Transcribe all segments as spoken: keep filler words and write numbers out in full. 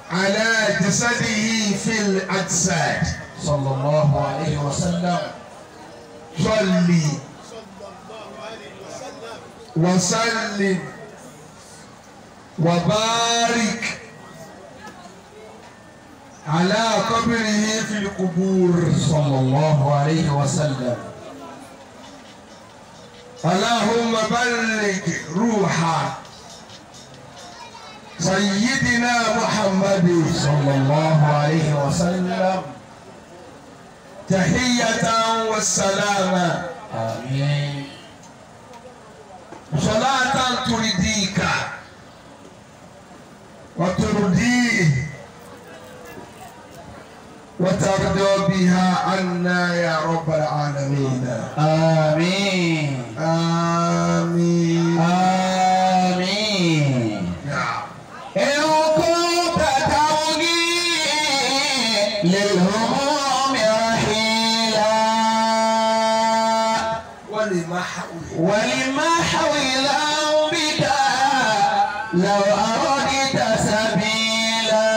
على جسده في الأجساد صلى الله عليه وسلم. صلي وسلم وبارك على قبره في القبور صلى الله عليه وسلم. اللهم بلغ روح سيدنا محمد صلى الله عليه وسلم. تحية والسلامة آمين. صلاة ترضيك وترضيه وترضى بها عنا يا رب العالمين. آمين. آمين آمين. نعم. إن كنت تبغي للهموم رحيلا ولمحو ولمحو ذنبك لو أردت سبيلا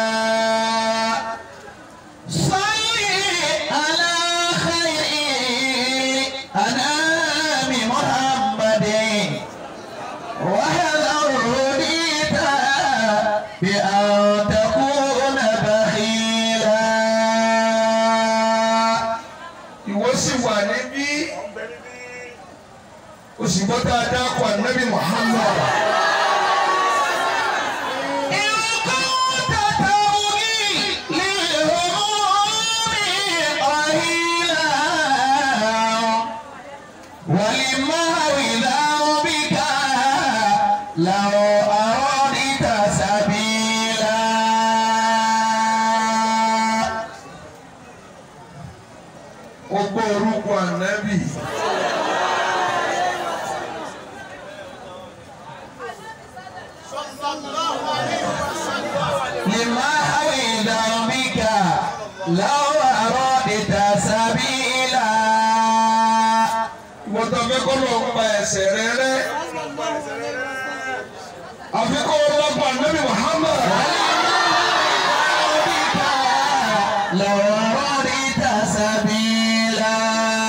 صل على خير أنام محمد وهذا رديت بأن تكون بخيلا. ìwọ sì wà níbí o sì gbọ́ dáadáa kọ Ànábì Muhammad. ó gbọ́ orúkọ Ànábì. لمحو ذنبك لو أردت سبيلا. ìwọ tó fẹ́ kọ́ ló ń pa ẹ̀ṣẹ̀ rẹ rẹ́ àfi kó o lọ́pọ̀ Ànábì Muhammad. لو أردت سبيلا.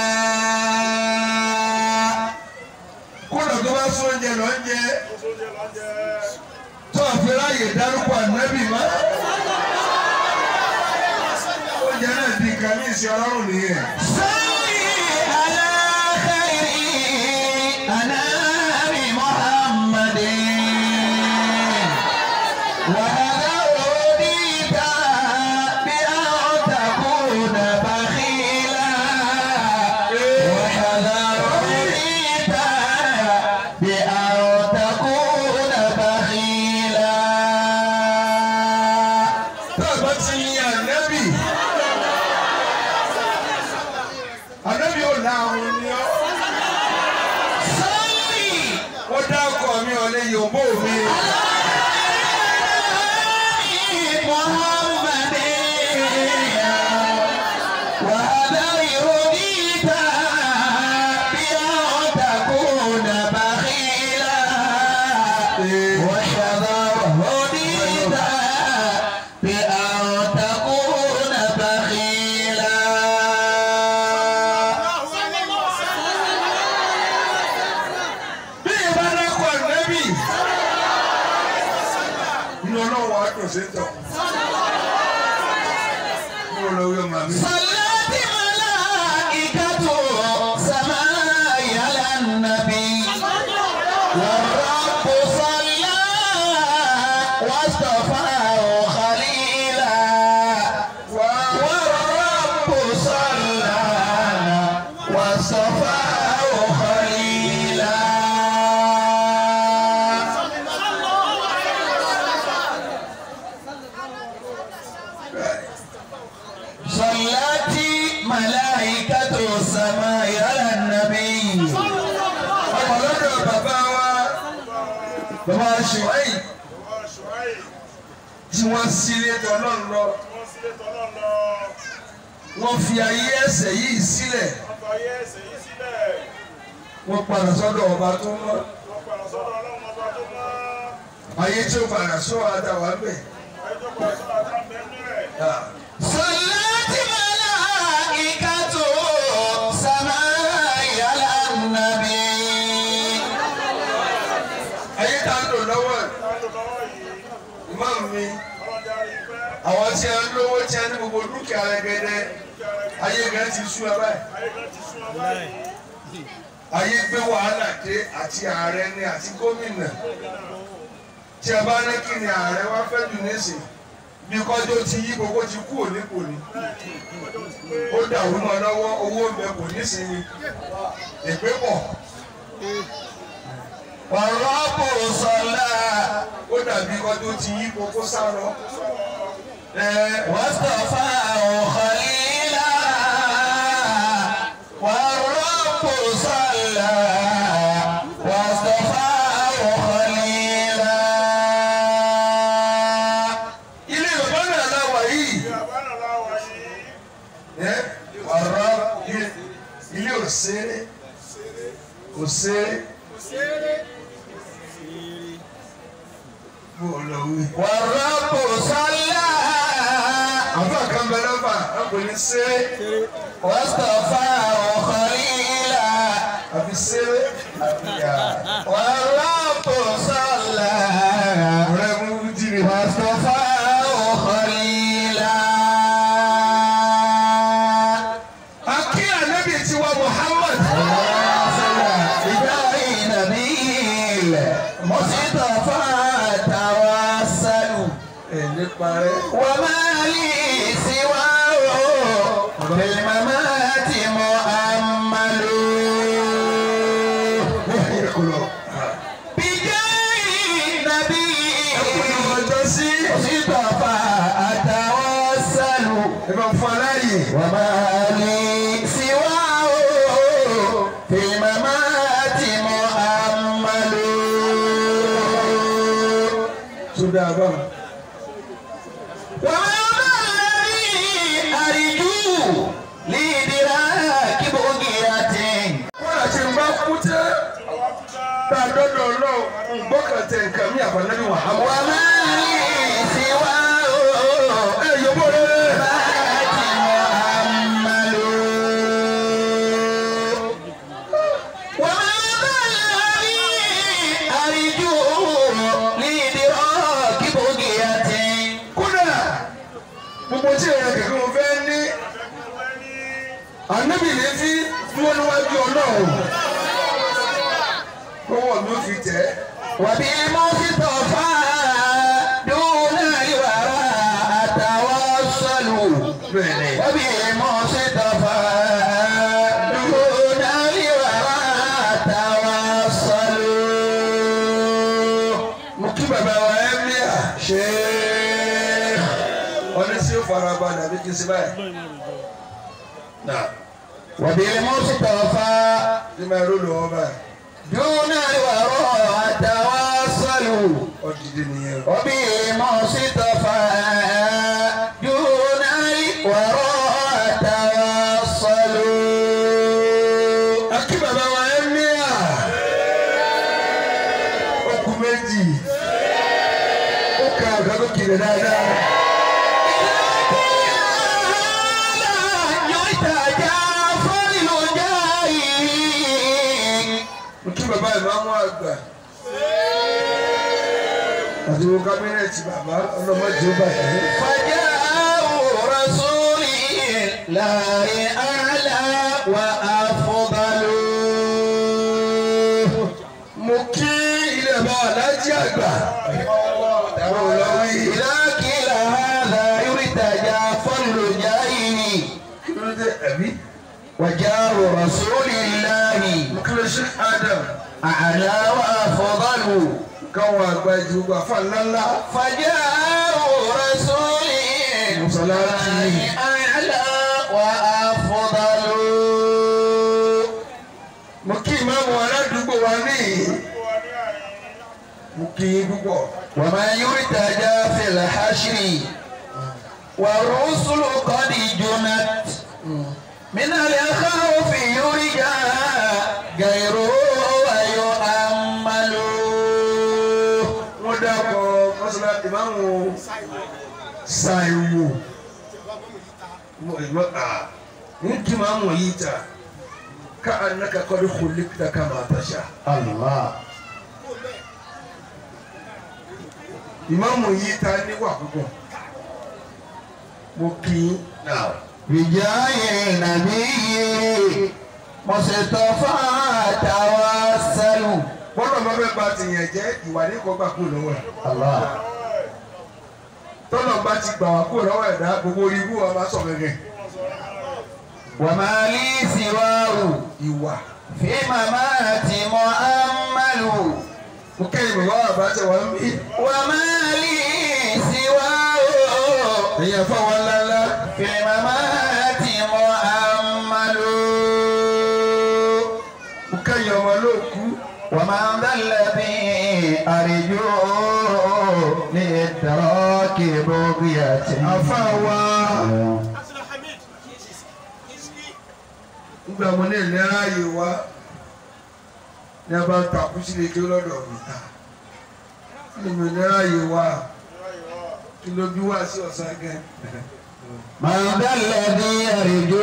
kódà tó bá sún oúnjẹ lọ ń jẹ tó àfi ráàyè dárúkọ Ànábì mọ́ oúnjẹ náà di nǹkan ní ìṣe ọlọ́run nìyẹn. صل على خير أنام محمد وهذا رديت بأن تكون بخيلا وهذا رديت بأن تكون بخيلا. tá a bá ti yin Ànábì Ànábì ò la àwọn ènìyàn صل ó dá ọkọ mi ò lè yòǹbó mi. محمد وهذا يريد بأن تكون بخيلا وكذا يريد بأن تكون بخيلا. bí ìbá dákọ Ànábì inú ọlọ́wọ́ á dùn sí tọ̀ mo lọ wí ọmọ mi. صلت ملائكة سماء على النبي والرب صلى واصطفاه خليلا والرب صلى واصطفاه خليلا. صلت ملائكة السماء على النبي. ọmọ lọ́dọ̀ bàbá wa bàbá Ṣùáì tí wọ́n sílé tọ́lọ́run lọ wọ́n fi ayé ẹ̀ṣẹ̀ yìí sílẹ̀ wọ́n padà sọ́dọ̀ ọba tó mọ́ ayé tí ó padà sọ àdàwà bẹ̀ صلت ملائكة السماء على النبي. ayé tá a lò lọ́wọ́ ìmáà mi àwọn tí a ń lówó tí a ní gbogbo dúkìá rẹ̀gẹ̀dẹ̀ ayé gan ti sú ẹ báyìí. ayé gbé wàhálà dé àti ààrẹ ni àti gómìnà tí a bá ní kí ni ààrẹ wá fẹ́ jù nísìn bí kọjọ́ ti yí gbogbo ti kú òní kò ní ó dàrú mọ́ lọ́wọ́ owó ń bẹ kò ní sinmi ìpé pọ̀. والرب صلى ó dàbí kọjọ́ ti yí gbogbo sá lọ. واصطفاه خليلا والرب صلى واصطفاه خليلا. ilé bàbá náà láwà yìí ọ̀rọ̀ ilé òṣèré òṣèré bó lọ wí. والرب صلى àbá kan bẹ lọ́fà ọkùnrin ní sẹ́rẹ́ واصطفاه خليلا àbí sẹ́rẹ́ àbí yà. والرب صلى ọ̀rẹ́ mú jíire. واصطفاه خليلا. akí ànábì tiwa Muhammad. إلهي نبيل مصطفى توسل ẹ̀ nípa rẹ̀. وما لي سواه في الممات مؤمل. بجاه نبيل مصطفى أتوسل وما لي سواه في الممات مؤمل. وما الذي أرجو لإدراك بغيته. wọ́n àti ń bá kú tẹ́ tá a dọ́dọ̀ lọ gbọ́kàntẹ̀ nǹkan mi àbánábí Muhammad. وما لي سواه ẹ yọ̀bọ̀ rẹ̀. مؤمل. وما الذي أرجو لإدراك بغيته. kódà gbogbo tí èèyàn kẹ̀kẹ́ wọn fẹ́ ní ànábì ní fi dúró níwájú Ọlọ́run lọ́wọ́ mi ò fi tẹ̀ ẹ́. وبالمصطفى دون الورى أتوصل. وبالمصطفى دون الورى أتوصل. mo kí bàbá wa ẹ́ mí à ṣe é ọdún tí ó fara balẹ̀ àbí kí n ṣe báyìí. وبالمصطفى ní máa ró lọ́wọ́ báyìí. دون الورى أتوصل. ọdìdí nìyẹn. وبالمصطفى دون الورى أتوصل. akí bàbá wa ẹ́ mí à okùn méjì ó ka àgbà tó kiri dáadáa. mo kí bàbá ìmáàmù àgbà àti wo kábínẹ̀tì bàbá ọlọ́mọdé ó bàjẹ́. فجاء رسول الله أعلى وأفضل. mo kí ilé bá alájí àgbà. إلى كلا هذا يرتجى فضل جاهه. kí ló dé ẹ̀mí. وجاء رسول الله mo kí ló ṣe Adam. أعلى وأفضل. káwọn àgbà ìdìbò àfa ńláńlá. فجاء رسول الله أعلى وأفضل. mo kí ìmáàmù aládùúgbò wa ní. mo kí yín púpọ̀. وما يرتجى في الحشر والرسل قد جنت من الخوف يرجى غيره ويؤمل. wọ́n dákọ̀ mọ́sálá ìmáàmù ṣàìwò Nti ma mo yi ta ka annaka qad khuliqta kama tasha. Allah. Ìmáàmù yìí ta níwà púpọ̀. Mo kì í náà. Bijayi nabiyyi Mustafa tawassalu. Bọ́lá máa fẹ́ ba tìyàn jẹ́ ìwà ní kò gbà kúrò lọ́wọ́ ẹ̀. Allah. Tọ́lọ̀ bá ti gbà wá kúrò lọ́wọ́ ẹ̀dá gbogbo ibú wa máa sọ gẹ́gẹ́. Wa ma li siwahu Ìwà. fi mamati mu'ammalu. Mo kẹ́yìn bàbá wa bá tẹ̀ wá ń bí. Wa ma li siwahu Èèyàn fáwọn ńláńlá. fi mamati mu'ammalu. Mo kẹ́yìn ọmọ lóòkú. Wa ma dha alladhi arju li'idraki bughyatin. Àfa wa. Nígbà mo ní ìlera ayé wa ní a bá ń takú sílé kí ó lọ́dọ̀ mi ta. Kí ni ìlera ayé wa? Kí ló bí wá sí ọ̀sán gẹ́? Ma dha alladhi arju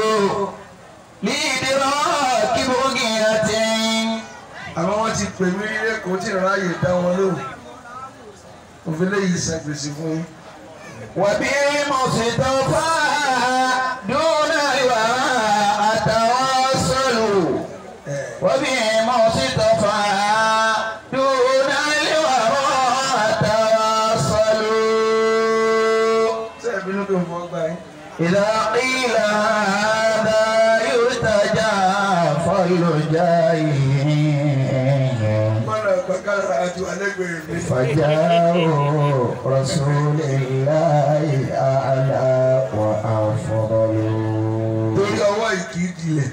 li'idraki bughyatin. Àwọn wọn ti pè mí rí lẹ́kọ̀ọ́ tí ìrora ayé dá wọn lóhùn. Òfin léyìí ṣàgbèsè fún yín. Wa bi Mustafa duna al-wara atawassalu. Wa bi Mustafa duna al-wara atawassalu. Ṣé ẹ̀bí ló tó ń fọ́ gbà yín? Idha qila hadha yurtaja fallujayi. Mọ́nà gbàgbára àti alẹ́gbẹ̀rẹ̀ mi. فجاءوا رسول الله أعلى وأفضل. Torí ọwọ́ ìkì í dilẹ̀.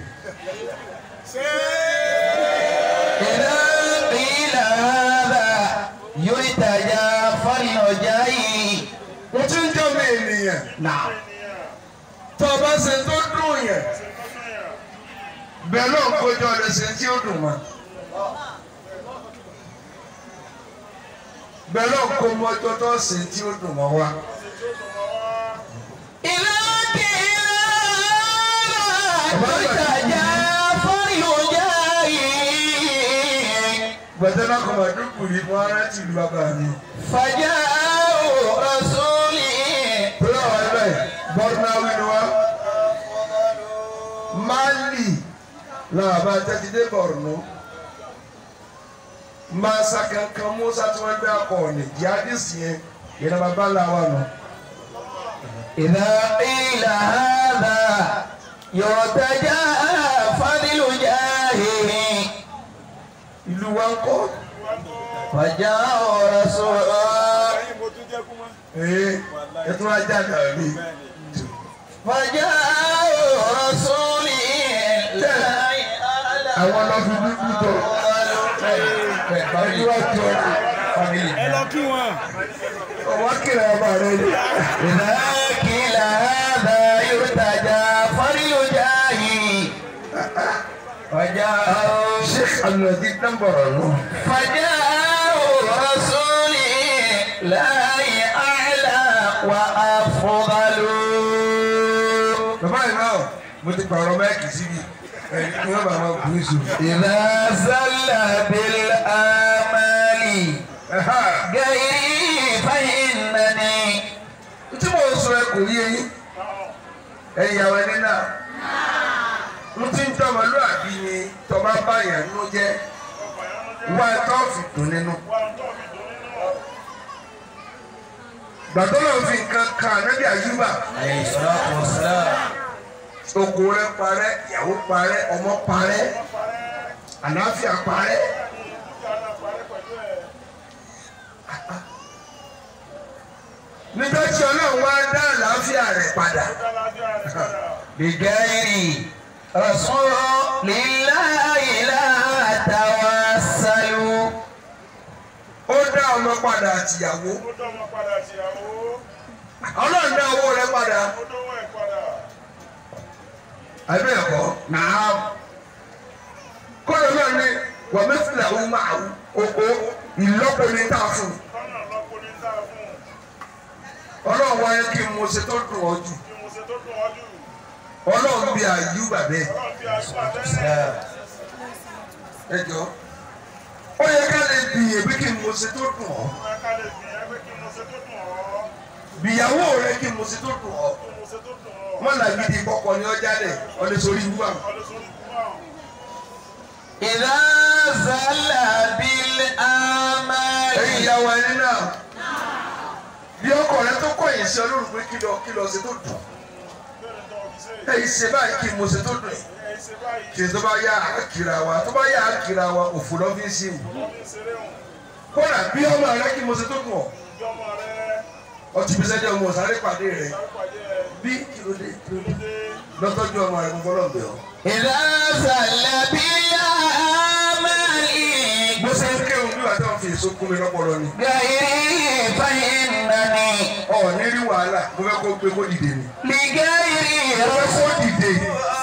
إذا قيل هذا يرتجى فليجي. Mo tún jọ́ mi ènìyàn. نعم. Tó o bá ṣe tó dùn yẹn. Bẹ́ẹ̀ ló ń kójọ rẹ̀ ṣe tí ó dùn mọ́. Bẹ́ẹ̀ ló ń kó mọ́jọ́ tó ṣe tí ó dùn mọ́ wa. إذا قيل هذا يرتجى فليجي. Gbẹ̀tẹ́ náà kọ̀ máa dúkùú ní fún ara ti lu bàbá mi. فجاءوا رسولي. Torí àwọn ẹgbẹ́ Bọ́dúnáwí ni wá. Mali làwọn àbá tẹ́tí dé Bọ̀rùnú. Masa kankan Musa tí wọ́n gbé akọ ọ̀nì jihadisi yẹn yẹn náà bá la wa nù. إذا قيل هذا يرتجى فضل جاهه. Ìlú wa ń kọ́. فجاء رسول. Ee ẹ tún wá jáde àbí. فجاء رسول الله. Àwọn lọ fi dúdú tọ̀. Ẹ̀jú wa tọ̀ ẹ lọ kí wọn. ọwọ́ kìlọ̀ ọba rẹ ni. إذا قيل هذا يرتجى فضل جاهه. فجاء Sheikh Alùpàdé dábọ̀rọ̀ nù. فجاء رسول الله أعلى وأفضل. Bàbá yìí náà mo ti pààrọ̀ máìkì síbi ẹni tí wọ́n bá máa kú ìṣù. إذا زل بالآمال غيري فإنني. Tí mo sọ ẹ kò yé yín, ẹ̀yin ìyàwó ẹni náà. Mo ti ń tọ́mọlúàbí ni tọba báyàn nínú jẹ́ wá tó fi dùn nínú. Gbàtọ́ náà fi nǹkan kan ànábì Àyùbá. عليه الصلاة والسلام. Oko rẹ̀ parẹ́, ìyàwó parẹ́, ọmọ parẹ́, àlàáfíà parẹ́. Nígbà tí Ọlọ́run wá dá àlàáfíà rẹ̀ padà. بغير رسول لله لا توسلوا. Ó dá ọmọ padà àtìyàwó. ó dán ọmọ padà tìyàwó. Ọlọ́run dá owó rẹ̀ padà. ó dánwó ẹ̀ padà. Àbí ẹ̀kọ́? نعم. Kọ́lọ̀ náà ní wàmẹ́fìlà ó máa wú oko ìlọ́po ní tá a fún un. tọ́nà lọ́pọ̀ ní tá a fún un. Ọlọ́run wáyé kí n mo ṣe tó dùn ọ́ jù. kí mo ṣe tó dùn ọ́ jù. Ọlọ́run bí Àyùbá bẹ́ẹ̀. Ẹ jọ ó yẹ ká lè bìyè bí kí n mo ṣe tó dùn ọ́. Bìyàwó rẹ kí n mo ṣe tó dùn ọ́. Wọ́n là gidi kọ̀kọ̀ ní ọjà rẹ̀ ọ̀lẹ́ sórí ibú àwọn. إذا زل بالآمال. Ẹ̀yin ìyàwó ẹni náà bí ọkọ rẹ tó kọ̀ yìí ṣe Ọlọ́run pé kí lọ kí lọ ṣe tó dùn. Ẹ̀yin ṣe báyìí kí n mo ṣe tó dùn yìí. Kì í tó bá yá àkìrà wa tó bá yá àkìrà wa òfò lọ́ fi ń ṣe wù. Kódà bí ọmọ rẹ kí n mo ṣe tó dùn ọ́. Ọtí bí sẹ́jọ́ ọmọ sáré pàdé rẹ̀ bí kìlódé kìlódé lọ́tọ́jú ọmọ rẹ̀ gbogbo lọ́gbẹ̀ ọ́. إذا زل بالآمال. Bó ṣe ń kéwòn bí wàá tán fi èso kún mi lọ́pọ̀lọ́ ni. غيري فإنني. Ọ̀ ní rí wàhálà mo fẹ́ kó gbé kó dìde ni. لغيري Mo fẹ́ kó dìde.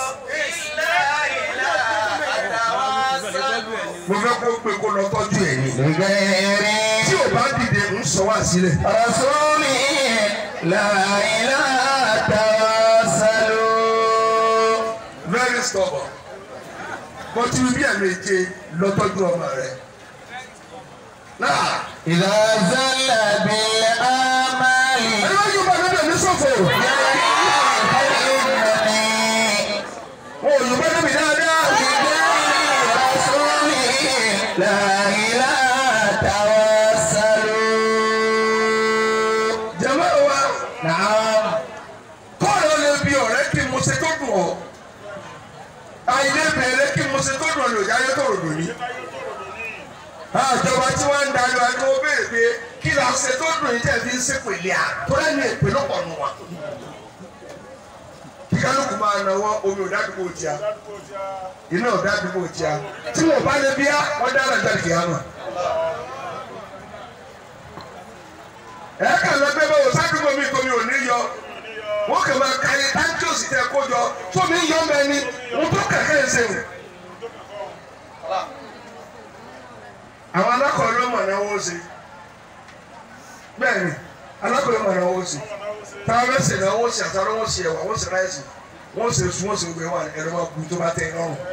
Mo fẹ́ kó gbé kó lọ tọ́jú ẹ̀ ni. لغيري Tí ò bá dìde ń sọ wá sílẹ̀. رسولي لا إله توسلوا. Very stubborn. Mo ti rí bí ẹ̀mẹ̀jẹ lọ tọ́jú ọmọ rẹ̀. Náà. إذا زل بالآمال. Ẹni wọ́n yóò bá níbi ẹ̀mí sọ̀fọ̀. Wọ́n ò yóò bá níbi dáadáa. لا إله توسلوا. Jẹ̀mọ́ wa. نعم. Kọ́ọ̀lù lè bi ọ̀rẹ́ kí mo ṣe tó dùn ọ́. Àìlè bẹ̀rẹ̀ kí mo ṣe tó dùn ọ́ lòdì ayé tó ròdò ní. Àjọba tí wọ́n ń darí wa ni wọ́n béèrè pé kí la ṣe tó dùn yìí tẹ̀ fi ń ṣépè lé à. Tó lẹ́nu èpè lọ́pọ̀ nù wa. Kí kálukú máa náwó omi ò dádúgbò tíá. Iná ò dádúgbò tíá. Tí wọ́n bá lè bíá, wọ́n dára jáde kìí àmà. Ẹ kàn lọ gbé báwo sádùúgbò mi kò mi ò ní yọ. Wọ́n kàn máa ka iye táńkì òsì tẹ kó jọ. Tó mi yọ mẹ́ni, mo tó kẹ̀kẹ́ ń sèwọ̀n. Àwọn alákọ̀ọ́ ló mọ̀ náà wọ́n ṣe. Bẹ́ẹ̀ni, alákọ̀ọ́ ló mọ̀ náà wọ́n ṣe. Táwọn ẹsẹ̀ náà wọ́n ṣe àtàwọn wọ́n ṣe ẹ̀wà wọ́n ṣe ráìsì. Wọ́n ṣe sùn wọ́n ṣe gbé wà ẹ̀rọ máa bu tó bá tẹ iná rùn.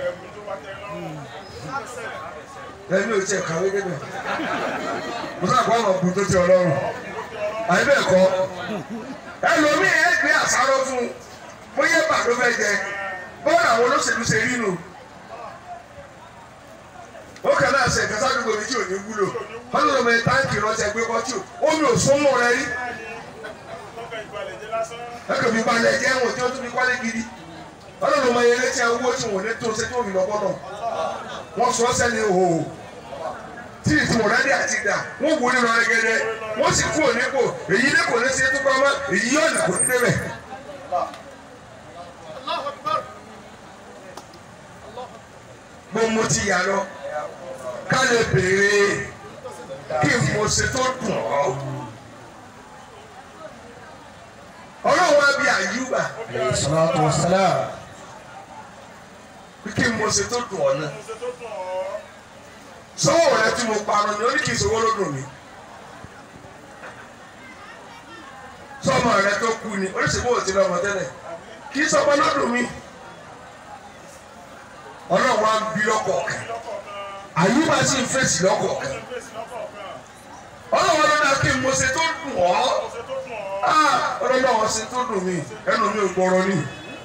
Ẹni ò tiẹ̀ kàwé débẹ̀. Mo sáà kọ́ ọ̀nà bu tó ti Ọlọ́run. Àyè bẹ́ẹ̀ kọ́. Ẹlòmíì ẹ̀ gbé àsáró fún un. Bóyá bà ló fẹ́ jẹ. Bọ́ọ̀lù àwọn olóṣèlú ṣe rí nù. Ó kàn náà ṣe ìkẹsà àdúgbò mi tí ò ní wúlò. Wọ́n lọ mọ táǹkì ránṣẹ́ gbé kọ́ tí ò. Omi ò sún mọ́ rẹ rí. Ẹ̀kọ́ mi balẹ̀ jẹ́ ẹ̀wọ̀n tí ó tún fi kwálé gidi. Wọ́n lọ mọ eré tí a owó tí wọ́n ní tó ṣe tó fi lọ bọ́dọ̀. Wọ́n sọ sẹ́ni òhò. Tí ìtumọ̀ rẹ̀ dé àti dà, wọ́n wò ní lọ́rẹ́ gẹ́gẹ́. Wọ́n sì kú ònípò. Èyí ní kò ní ṣe tó pamọ́. Èyí yóò nà kò ní débẹ̀. Mo mo ti yà lọ. Ká lè béèrè kí n mo ṣe tó dùn ọ́. Ọlọ́run wa bí Àyùbá. Salatu wassalam. Kí n mo ṣe tó dùn ọ́ náà. Sọ́wọ́ rẹ tí mo parun ni ó ní kí n sọ́wọ́ lọ́dún mi. Sọ́mọ rẹ tó kú ni oríṣiríṣi ò ti lọ́mọ tẹ́lẹ̀. Kì í sọ́mọ lọ́dún mi. Ọlọ́run wa ń bí lọ́kọ̀ọ̀kan. Àyùbá sì ń fèsì lọ́kọ̀ọ̀kan. Ọlọ́run ló dá kí n mo ṣe tó dùn ọ́. Ọlọ́run àwọn ṣe tó dùn mí ẹnu mi ò gbọ́rọ̀ ni.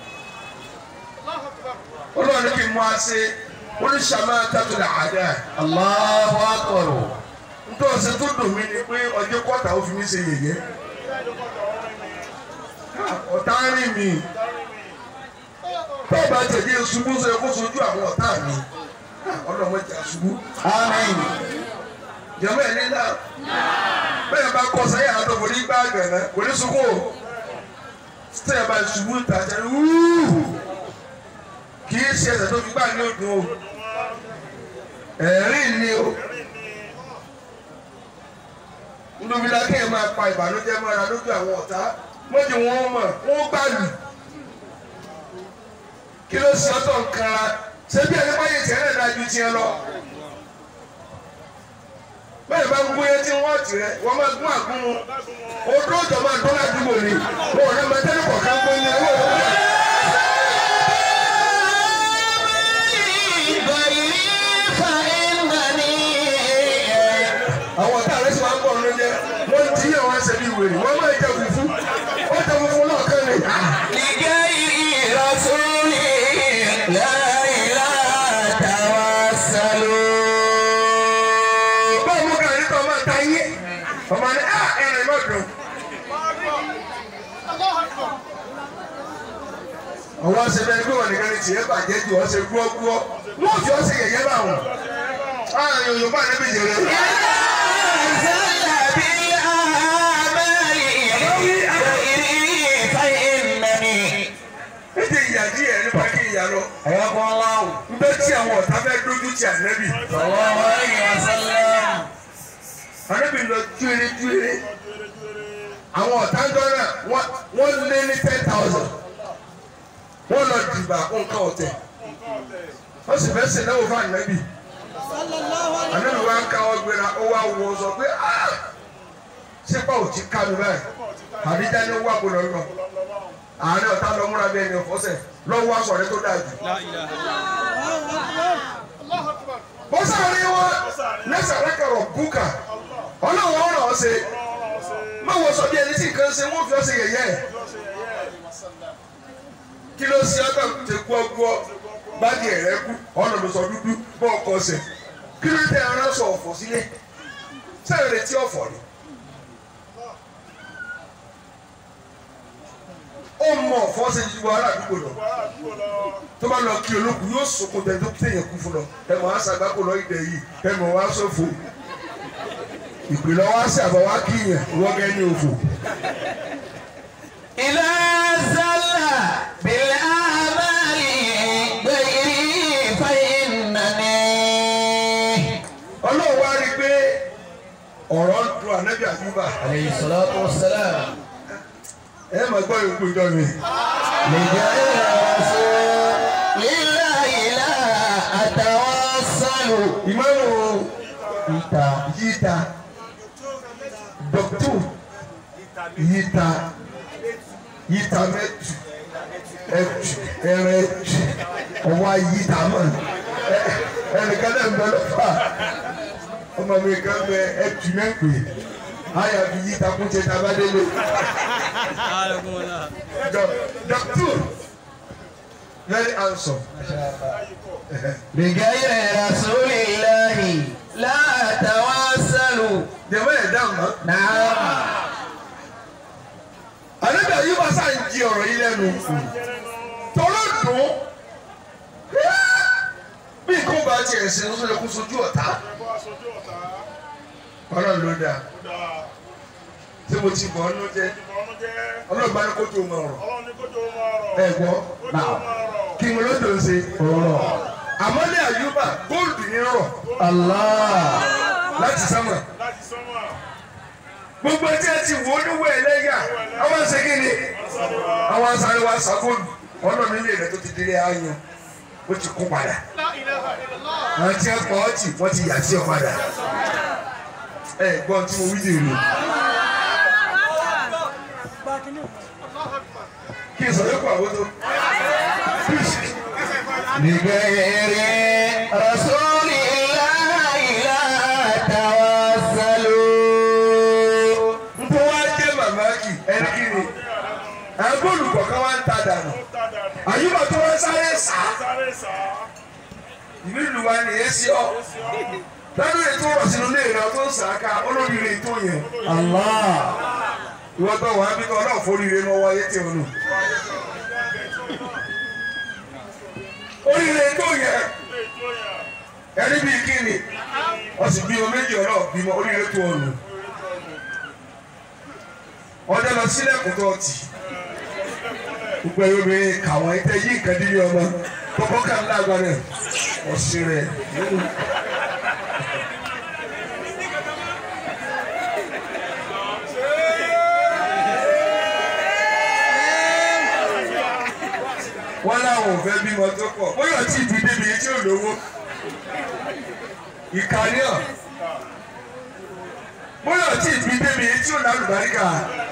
Ọlọ́run ní kí n mú a ṣe oníṣàmá tàbí àdá. Allahu akbar. Nítorí ọ̀sẹ̀ tó dùn mí ni pé ọjọ́ kọ́ta ó fi mí ṣe yẹ̀yẹ́. Ọ̀tá rìn mí. Bẹ́ẹ̀ bá tẹ̀lé ṣubú sọ kó sojú àwọn ọ̀tá mi. Ọlọ́mọ ìjà ṣubú. Àmín. Jẹ̀mọ́ ẹ̀ nílá. Bẹ́ẹ̀ bá kọ sẹ́yìn àtọ̀ kò ní gbá àgbẹ̀rẹ̀ kò ní sunkún o. Tẹ́ẹ̀ bá ṣubú ìtajà wúù. Kì í ṣe ẹsẹ̀ tó fi gbà ní òdùn o. Ẹ̀rín ni o. Ndòmílá kí ẹ máa pa ìbànújẹ́ mọ́ra lójú àwọn ọ̀tá. Mọ́jú wọn mọ̀, wọ́n gbàlù. Kí ló ṣe ọ̀tọ̀ nǹkan ra? Ṣé bí ẹni báyìí tiẹ̀ náà dájú tiẹ̀ lọ? Bẹ́ẹ̀ bá ń gún yẹn tí wọ́n tì rẹ̀, wọ́n máa gún àgúnmu. Odó òjò máa dún ládùúgbò ni. Wọ́n ò ní máa tẹ́lẹ̀ kọ̀ọ̀kan gbóyún owó ìwọ́n. wèrè wọ́n máa jẹ fùfú ó jẹ fùfú náà kán ni. Nìkẹ́ ìrọ̀sùnì láìlá tàwa sálọ. báwo mo kàn ní kọ́ ọmọ ta yé ọmọ ní à ẹ̀rìn mọ́ dùn. àwọn ọ̀sẹ̀ bẹ́ẹ̀ gbé wọn nìkan ní tiẹ̀ bàjẹ́ ju ọ̀sẹ̀ gbúọ́gbúọ́ wọ́n fi ọ̀sẹ̀ yẹ̀yẹ́ bá wọn. àwọn Yorùbá níbi jẹrẹ. ètè ìyàjí ẹ̀ nípa kí ìyá lọ. Ẹ̀yọ́ kan láwù. n bẹ tí àwọn ọ̀tá fẹ́ dójú ti ànẹ́bì. Sallallahu alaihi wasallam. ànẹ́bì lọ túere túere. àwọn ọ̀tá ń dọ́nà wọ́n lé ní ten thousand. wọ́n lọ dìbà nǹkan ọ̀tẹ̀. wọ́n sì fẹ́ sè náwó fún ànẹ́bì. ànẹ́bì wa ń ká ọ gbéra ó wá wọ sọ pé sípò ò ti ká mi báyìí. àdíjà ni ó wà gbọdọ̀ lọ. àárín ọ̀tá lọ múra bí ẹni ọ̀fọ́sẹ̀ lọ́wọ́ aṣọ rẹ tó dáa jù. bọ́sà rí wọn lẹ́sẹ̀ rẹ́kẹ̀rọ̀ búkà ọlọ́wọ́ ọ̀rọ̀ ọ̀sẹ̀ má wọ sọ bí ẹni tí nǹkan ṣe wọ́n fi ọ̀sẹ̀ yẹ̀yẹ́ kí ló ṣe ọ́tọ̀ tẹ kú ọgbọ́ báàgì ẹ̀rẹ́ kú ọ̀nà ló sọ dúdú bọ́ ọkọ̀ ọ̀sẹ̀ kí ló tẹ ẹran sọ ọ̀fọ̀ sílẹ̀ sẹ́yìn retí ọ̀fọ̀ ni. ó mọ ọ̀fọ̀ ṣe ju ara àdúgbò lọ tó bá lọ kí olókùn yóò sọkún tẹ tó téèyàn kú fún lọ ẹ mọ àṣàgbákò lọ ìdẹ yìí ẹ mọ wá sọfò ìpìlẹ̀ wá sí àbọ̀ wá kíyàn wọ́gẹ́ ní òfò. Ilé zálà bìlẹ̀ àmàlì gbẹ̀yìrì fàyín nàní. ọlọ́run wá rí i pé ọ̀rọ̀ ń dùn ànábì Àyùbá. Alayhi salatu wassalam. ẹ máa gbọ́ ìwé ìjọ mi. Nìkẹ́ ìrọ̀sùn lílá ìlà àtàwọn sálù. ìmáàmù Ìta. yíta dọ̀tù yíta yíta mẹ́tù ẹ̀tù ẹ̀rẹ̀ ẹ̀tù ọwọ́ yíta mọ̀ ẹnìkan náà ń bẹ lọ́fà ọmọ mi kan bẹ ẹ̀tù mẹ́pẹ́ ayà fi yíta kún ṣe tabadélé dọ̀tù very handsome. Nìkẹ́ ìrọ̀sùn líláhi látàwọn sálù. jẹ̀mọ́ ẹ̀ dá mọ́. Nàá. ànábì Àyùbá sáà ń jí ọ̀rọ̀ yìí lẹ́nu tọ́lọ́ dùn bí nǹkan bá tiẹ̀ ṣe ń sọ́jọ́ kó sojú ọ̀tá ọlọ́run ló dáa tí mo ti bọ̀ ọ́nú jẹ́ ọlọ́run bá ní kó tó mọ̀ ọ̀rọ̀ ẹ gbọ́ náà kí n ló dùn ṣe ọ̀rọ̀ àmọ́ ní Àyùbá góòlù ní rọ̀ Allah. láti sámà gbogbo ẹtí ẹ ti wò ó níwọ̀ ẹlẹ́yà àwọn ṣe kí ni àwọn sáré wa ṣàkóòlù ọlọ́run nílé rẹ̀ tó ti délé ayọ̀ ó ti kú padà àwọn tí ẹ pọ̀ ọ́ tì wọ́n ti yà sí ọ padà ẹ gbọ́n tí mo wí dè rè kí n sọ̀rọ̀ pọ̀ àwọn tó. Nìkẹ́ ìrọ̀sùn líláhi látàwọn sálù. Ntọ́ wá jẹ́ màmá kì ẹni kí ni àwọn góòlù kọ̀ọ̀kan wá ń ta dànù Àyùbá tó wá sáré sá ìlú ìlú wa ni èsì ọ lọ́dún ètò ọ̀rọ̀ sínú ilé ìrìn tó ń sàáka olóríire tó yẹn Allah. ìwọ́n tó wà á bí kọ́ náà foríire mọ́ wáyé tí o nù. oríire tó yẹn ẹni bíi kí ni ọ̀sìn bíi oméjì ọ̀rọ̀ bímọ oríire tó o nù. ọjọ́ lọ sílẹ̀kùn tó ti gbogbo ẹ̀yọ́ obìnrin kàwọn ẹ̀tẹ́ yí nǹkan dídí ọmọ gbogbo kan lágbára ọ̀sìn rẹ̀. wọ́n láwọn ò fẹ́ bímọ tó pọ̀ bóyá tí ìbí débi tí ò lówó ìkànnìyàn bóyá tí ìbí débi tí ò lálùbáríkà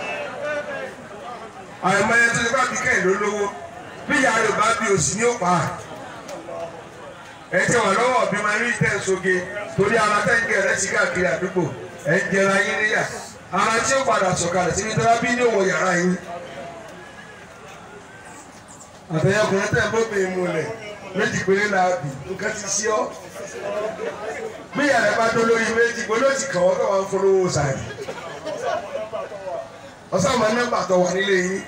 àìmọye tó ti bá bí kẹ́hìn ló lówó bí ìyá rẹ̀ bá bí òsì ní òpá ẹ ti wà lọ́wọ́ bí máa rí tẹ̀ sóge torí ara tẹ́ǹkì rẹ̀ sí káàkiri àdúgbò ẹ ń jẹra yín níyà ara tí ó padà sọ̀kalẹ̀ síbi tí wọ́n bí ní òwò yàrá yín àtẹ̀yẹkùnrin tẹ̀ ń bó bèè múlẹ̀ méjì péré la bì nǹkan ti sí ọ́ bí yàrá bá dó lórí méjì pé ló ti kàn wọ́n tó wà ń polówó sàrì ọ̀sán àmọ́ nọ́mbà tó wà nílé yín.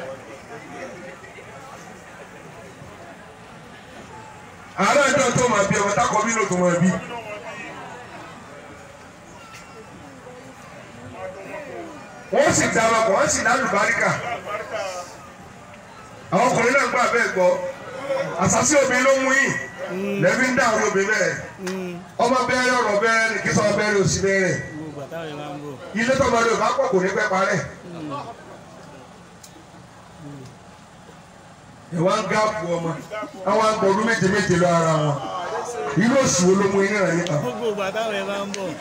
àárọ̀ ẹjọ́ tó máa bí ọmọ tákọ̀ bí ló tó máa bí. wọ́n sì dá ọkọ̀ wọ́n sì lálùbáríkà. àwọn ọkùnrin náà gbà bẹ́ẹ̀ gbọ́ àṣàṣì obìnrin ló mú yìí lẹ́bí ń dá àwọn obìnrin bẹ́ẹ̀ ọmọ bẹ́ẹ̀rẹ̀ ọ̀rọ̀ bẹ́ẹ̀rẹ̀ ní kí sọ bẹ́ẹ̀rẹ̀ òsì bẹ́ẹ̀rẹ̀ ilé tó máa lò bá pọ̀ kò ní pẹ́ parẹ́. ìwà ń gáàpù ọmọ àwọn àgbọ̀ ọdún méje méje lọ ara wọn ilé òsì wo ló mú iná rẹ̀ nípa. gbogbo bàtàwọn ẹ̀ máa ń bọ̀.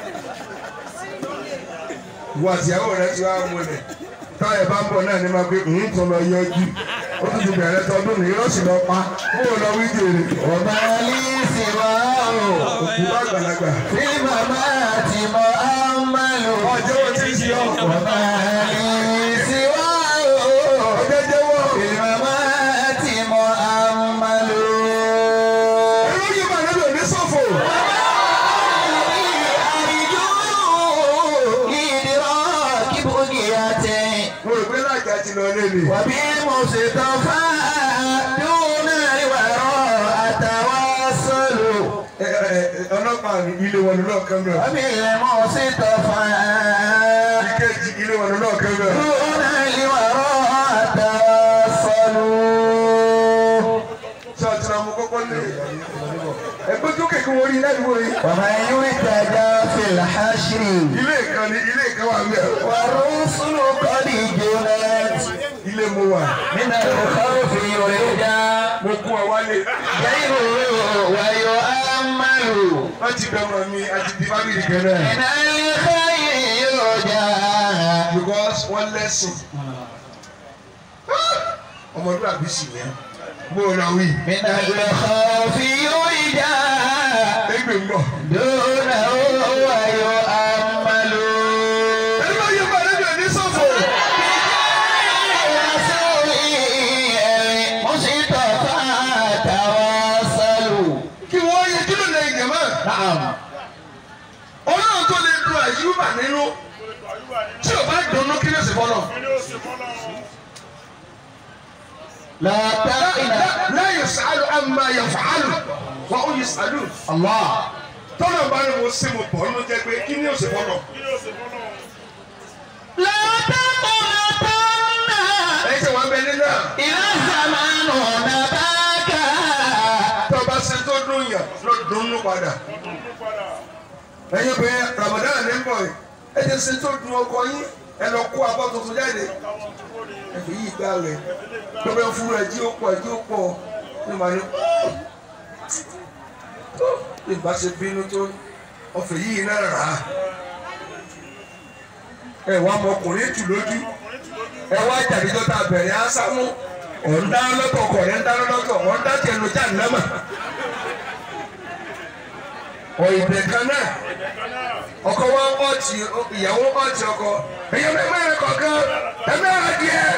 ìwà àtìyàwó rẹ̀ ti wá múlẹ̀ táyà bá ń bọ̀ náà ní ma pé ń tó lọ yọjú ó tún ti bẹ̀rẹ̀ tọdún ní yóò sì lọ pa ó lọ wí jèrè. ọba alísì wá o. òkú bá gbàlagbà. bí màmá àti mọ àmàlù. ọjọ́ wo ti ń ṣe ọ́. ọba alísì wá o. ọjọ́ jẹ́wọ́. bí màmá àti mọ àmàlù. ẹ̀rọ yìí máa nílò ní sọ́fò. mo rò pé láàjà ti lọ lé mi. wàbí mo ṣètò fáadùn ìwàrọ̀ àtàwọn sọ́lù. ọlọ́pàá ilé wọn lọ́ọ̀ kan bẹ̀rẹ̀. wàbí mo ṣètò fáadùn. ìkejì ilé wọn lọ́ọ̀ kan bẹ̀rẹ̀. ìwàrọ̀ àtàwọn sọ́lù. sọ ti ra mo kọ́kọ́ lé ẹgbẹ́ tó kékeré wọ́n rí láti wọ́n rí. wàmà yóò ìtajà fìlà hásírì. ilé ìkànnì ilé ìkànnì wà mẹ́rin. wàrú sùnù kọ́dí jùlẹ̀. ilé mo wà. nínú ìkọ́rù fi yorì dá. mo kú ọ wálé. yẹ́rù wáyọ̀ àmàlù. wọ́n ti bẹ̀ mọ̀ mi àti di fábìlì kẹ́lẹ́. ìnáyẹ̀ káyé yóò já. because wọ́n lẹ́sìn. ọmọdún àbí sì yẹn. bó o lọ wí. nínú ìkọ́rù fi yorì dá. ẹgbẹ́ ń bọ̀. dúnà wáyọ̀ àmàlù. ẹni máa yẹ bá lẹ́nu ẹ̀ ní sọ́fọ̀. kí wọ́n yẹ kí ló lè yẹ̀ mọ́. ọlọ́run tó lè dùn àyùbá nínú tí o bá dùnú kí ló sì fọlọ́. láyé sàálù àmà yẹ fàálù wà ó yẹ sàálù. tọ́lọ̀ bá ní mo ṣe mo bọ̀ ọ́nú jẹ́ pé kí ni ó sì fọlọ́. ẹ̀yin tí wọ́n bẹ nínú à. tọ́ba ṣe tó dùn yàn ló dùnú padà. ẹ̀yin pé Ramadan ní bọ̀ yìí ẹ ti ṣe tó dùn ọkọ yín ẹ lọ kó abọ́ tuntun jáde. ẹ fi yí gbá rẹ̀ tó bẹ fún rẹ̀ jí ó pọ̀ jí ó pọ̀ ní màá ní. ìgbà ṣe bínú tó ọ̀fẹ́ yìí náà rà á. ẹ wá ọmọkùnrin tù lójú ẹ wá jàdíjọ́ tá a bẹ̀rẹ̀ á sámú ọ̀ndá lọ́tọ̀ ọkọ̀ rẹ̀ ń dáná lọ́tọ̀ ọ̀ndá tiẹ̀ ló jáde lẹ́mọ̀. ọ̀ìbẹ̀ kan náà ọkọ wa ọ̀tí ìyàwó ọ̀tí ọkọ èyí ọmọ ẹgbẹ́ rẹ̀ kọ̀ọ̀kan ẹgbẹ́ rẹ̀ díẹ̀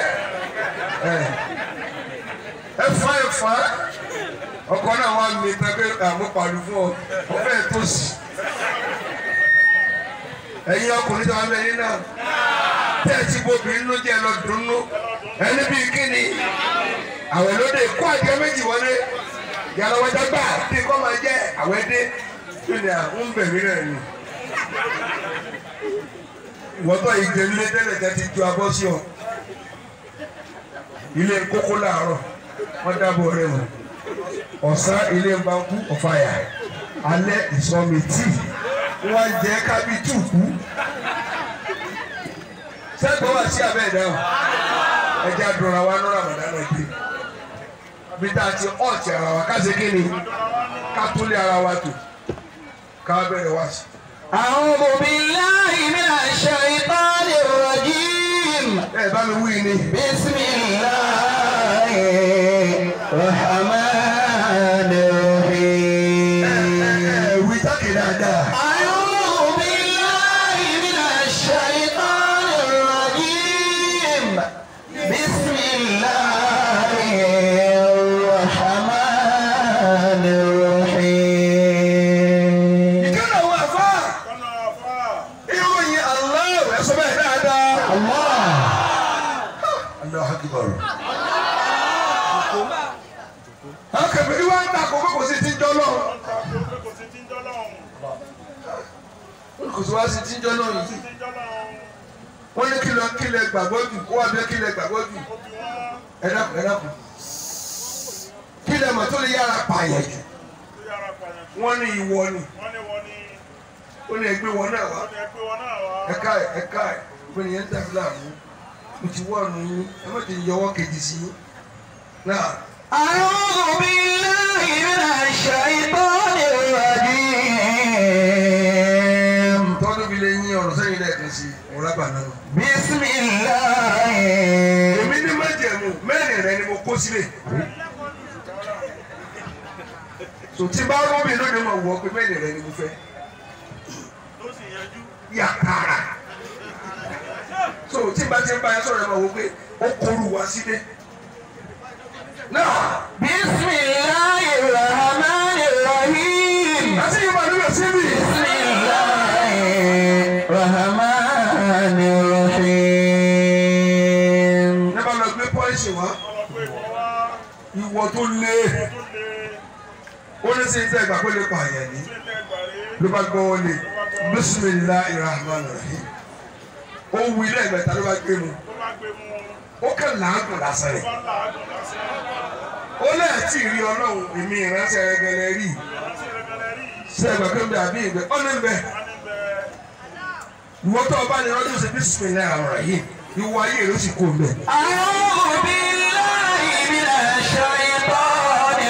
ẹ fà ẹ fà ọkọ náà wà mí pẹ́pẹ́ àmúpadù fún ọ ọbẹ̀ tó sì ẹ̀yin ọkùnrin tó wà lẹ́yìn náà tẹ́ẹ̀tì bobìnrin ló jẹ́ lọ dùnú ẹni bíi kíni àwẹ̀ lóde kó àjẹ méjì wọlé yàrá wájà gbà bí kò máa jẹ́ àwẹ̀ dé lónìí à ń bẹ̀rẹ̀ rẹ̀ ni ìwọ́tọ̀ ìjẹ ilé tẹ́lẹ̀ tẹ́ ti ju abọ́ sí ọ ilé kókó làárọ̀ wọ́n dábọ̀ rẹ̀ wọ̀ ọ̀sán ilé bankú ọ̀fàyà alẹ́ ìsọmìtì wọ́n jẹ́ kábíyètú kú sẹ́gbọ́n wá sí abẹ́ ìdáhùn ẹjẹ́ àdúrà wa lọ́rọ̀ àmàdánù ẹ̀dẹ́ bí tá a ti ọ̀tí ara wa ká ṣe kí ni ká tó lé ara wa tó ká bẹ̀rẹ̀ wá sí. أعوذ بالله من الشيطان الرجيم. ẹ bá mi wí ni. بسم الله الرحمن الرحيم. ẹ ẹ wí tákì dáadáa. أعوذ بالله من الشيطان Allahu Akbar. Akẹ́bẹ̀rẹ̀ wá ń ta kókó kò sí ti ń jọ́ lọ́hùn. Kò sí ti ń jọ́ lọ́hùn. Kò sí wá sí ti ń jọ́ lọ́hùn yìí. Wọ́n ní kí lọ kí lẹ gbàgbọ́ jù kó wá bí kí lẹ gbàgbọ́ jù. Ẹ dákun ẹ dákun. Kí lẹ mọ̀ tó lè yára pààyàn jù. Wọ́n ní ìwọ ni. Ó ní ẹgbẹ́ wọn náà wá. Ẹ̀ka ẹ̀ ẹ̀ka ẹ̀ gbẹ̀yìn yẹn ń dàbí láàmú. Mo ti wọ́ ọ̀nù yín. Ẹ má ti yọwọ́ kejì sí yín. Náà. أعوذ بالله من الشيطان الرجيم Tọ́dún bí lè yín ọ̀rọ̀ sẹ́yìn lẹ́ẹ̀kan sí ọ̀rọ̀ lábà náà. بسم الله. Èmi ní májẹ̀mú mẹ́rin rẹ ni mo kó sílẹ̀. Tòtí bá rúbì lónìí mo wọ̀ pé mẹ́rin rẹ ni mo fẹ́. Yàkàrà. So tí bá ti ń bá yẹn sọ̀rọ̀ ẹ̀ máa wọ pé ó kóru wá sílẹ̀. Náà. بسم الله الرحمن الرحيم. Àti Yorùbá ló yọ síbi. بسم الله الرحمن الرحيم. Nígbà lọ gbé pọ́ìsì wá. Ìwọ tó lé. Ó ní sí ìtẹ́ ìgbà pé lè pààyàn ní. Ló bá gbọ́ wọlé. Bismillahi rahman rahim. Ó wí lẹ́ẹ̀mẹ́ta ló bá gbé mu. Ó kàn láàgùn lásán rẹ̀. Ó lẹ́ẹ̀ tí rí Ọlọ́run èmi ìránṣẹ́ rẹ̀gẹ̀lẹ̀ rí. Ṣé ẹgbà pé ń bẹ àbí ìgbẹ́? Ó ní bẹ. Ìwọ tó ọba ni ọdún ṣe Bismillahi rahim. Ìwọ ayé ló sì kó ń bẹ. أعوذ بالله من الشيطان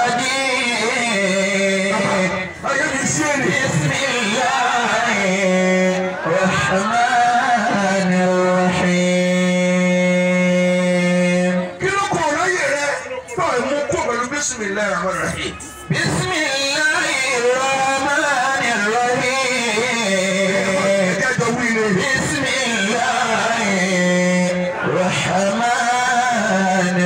الرجيم. Ayé mi sí èrè. بسم الله الرحمن الرحيم. Kí ló kọ̀ láyé rẹ̀? Tọ́ ẹ̀ mú kó pẹ̀lú Bismillahi rahman rahim. بسم الله الرحمن الرحيم. Ẹ̀jẹ̀ jọ wí ni. بسم الله الرحمن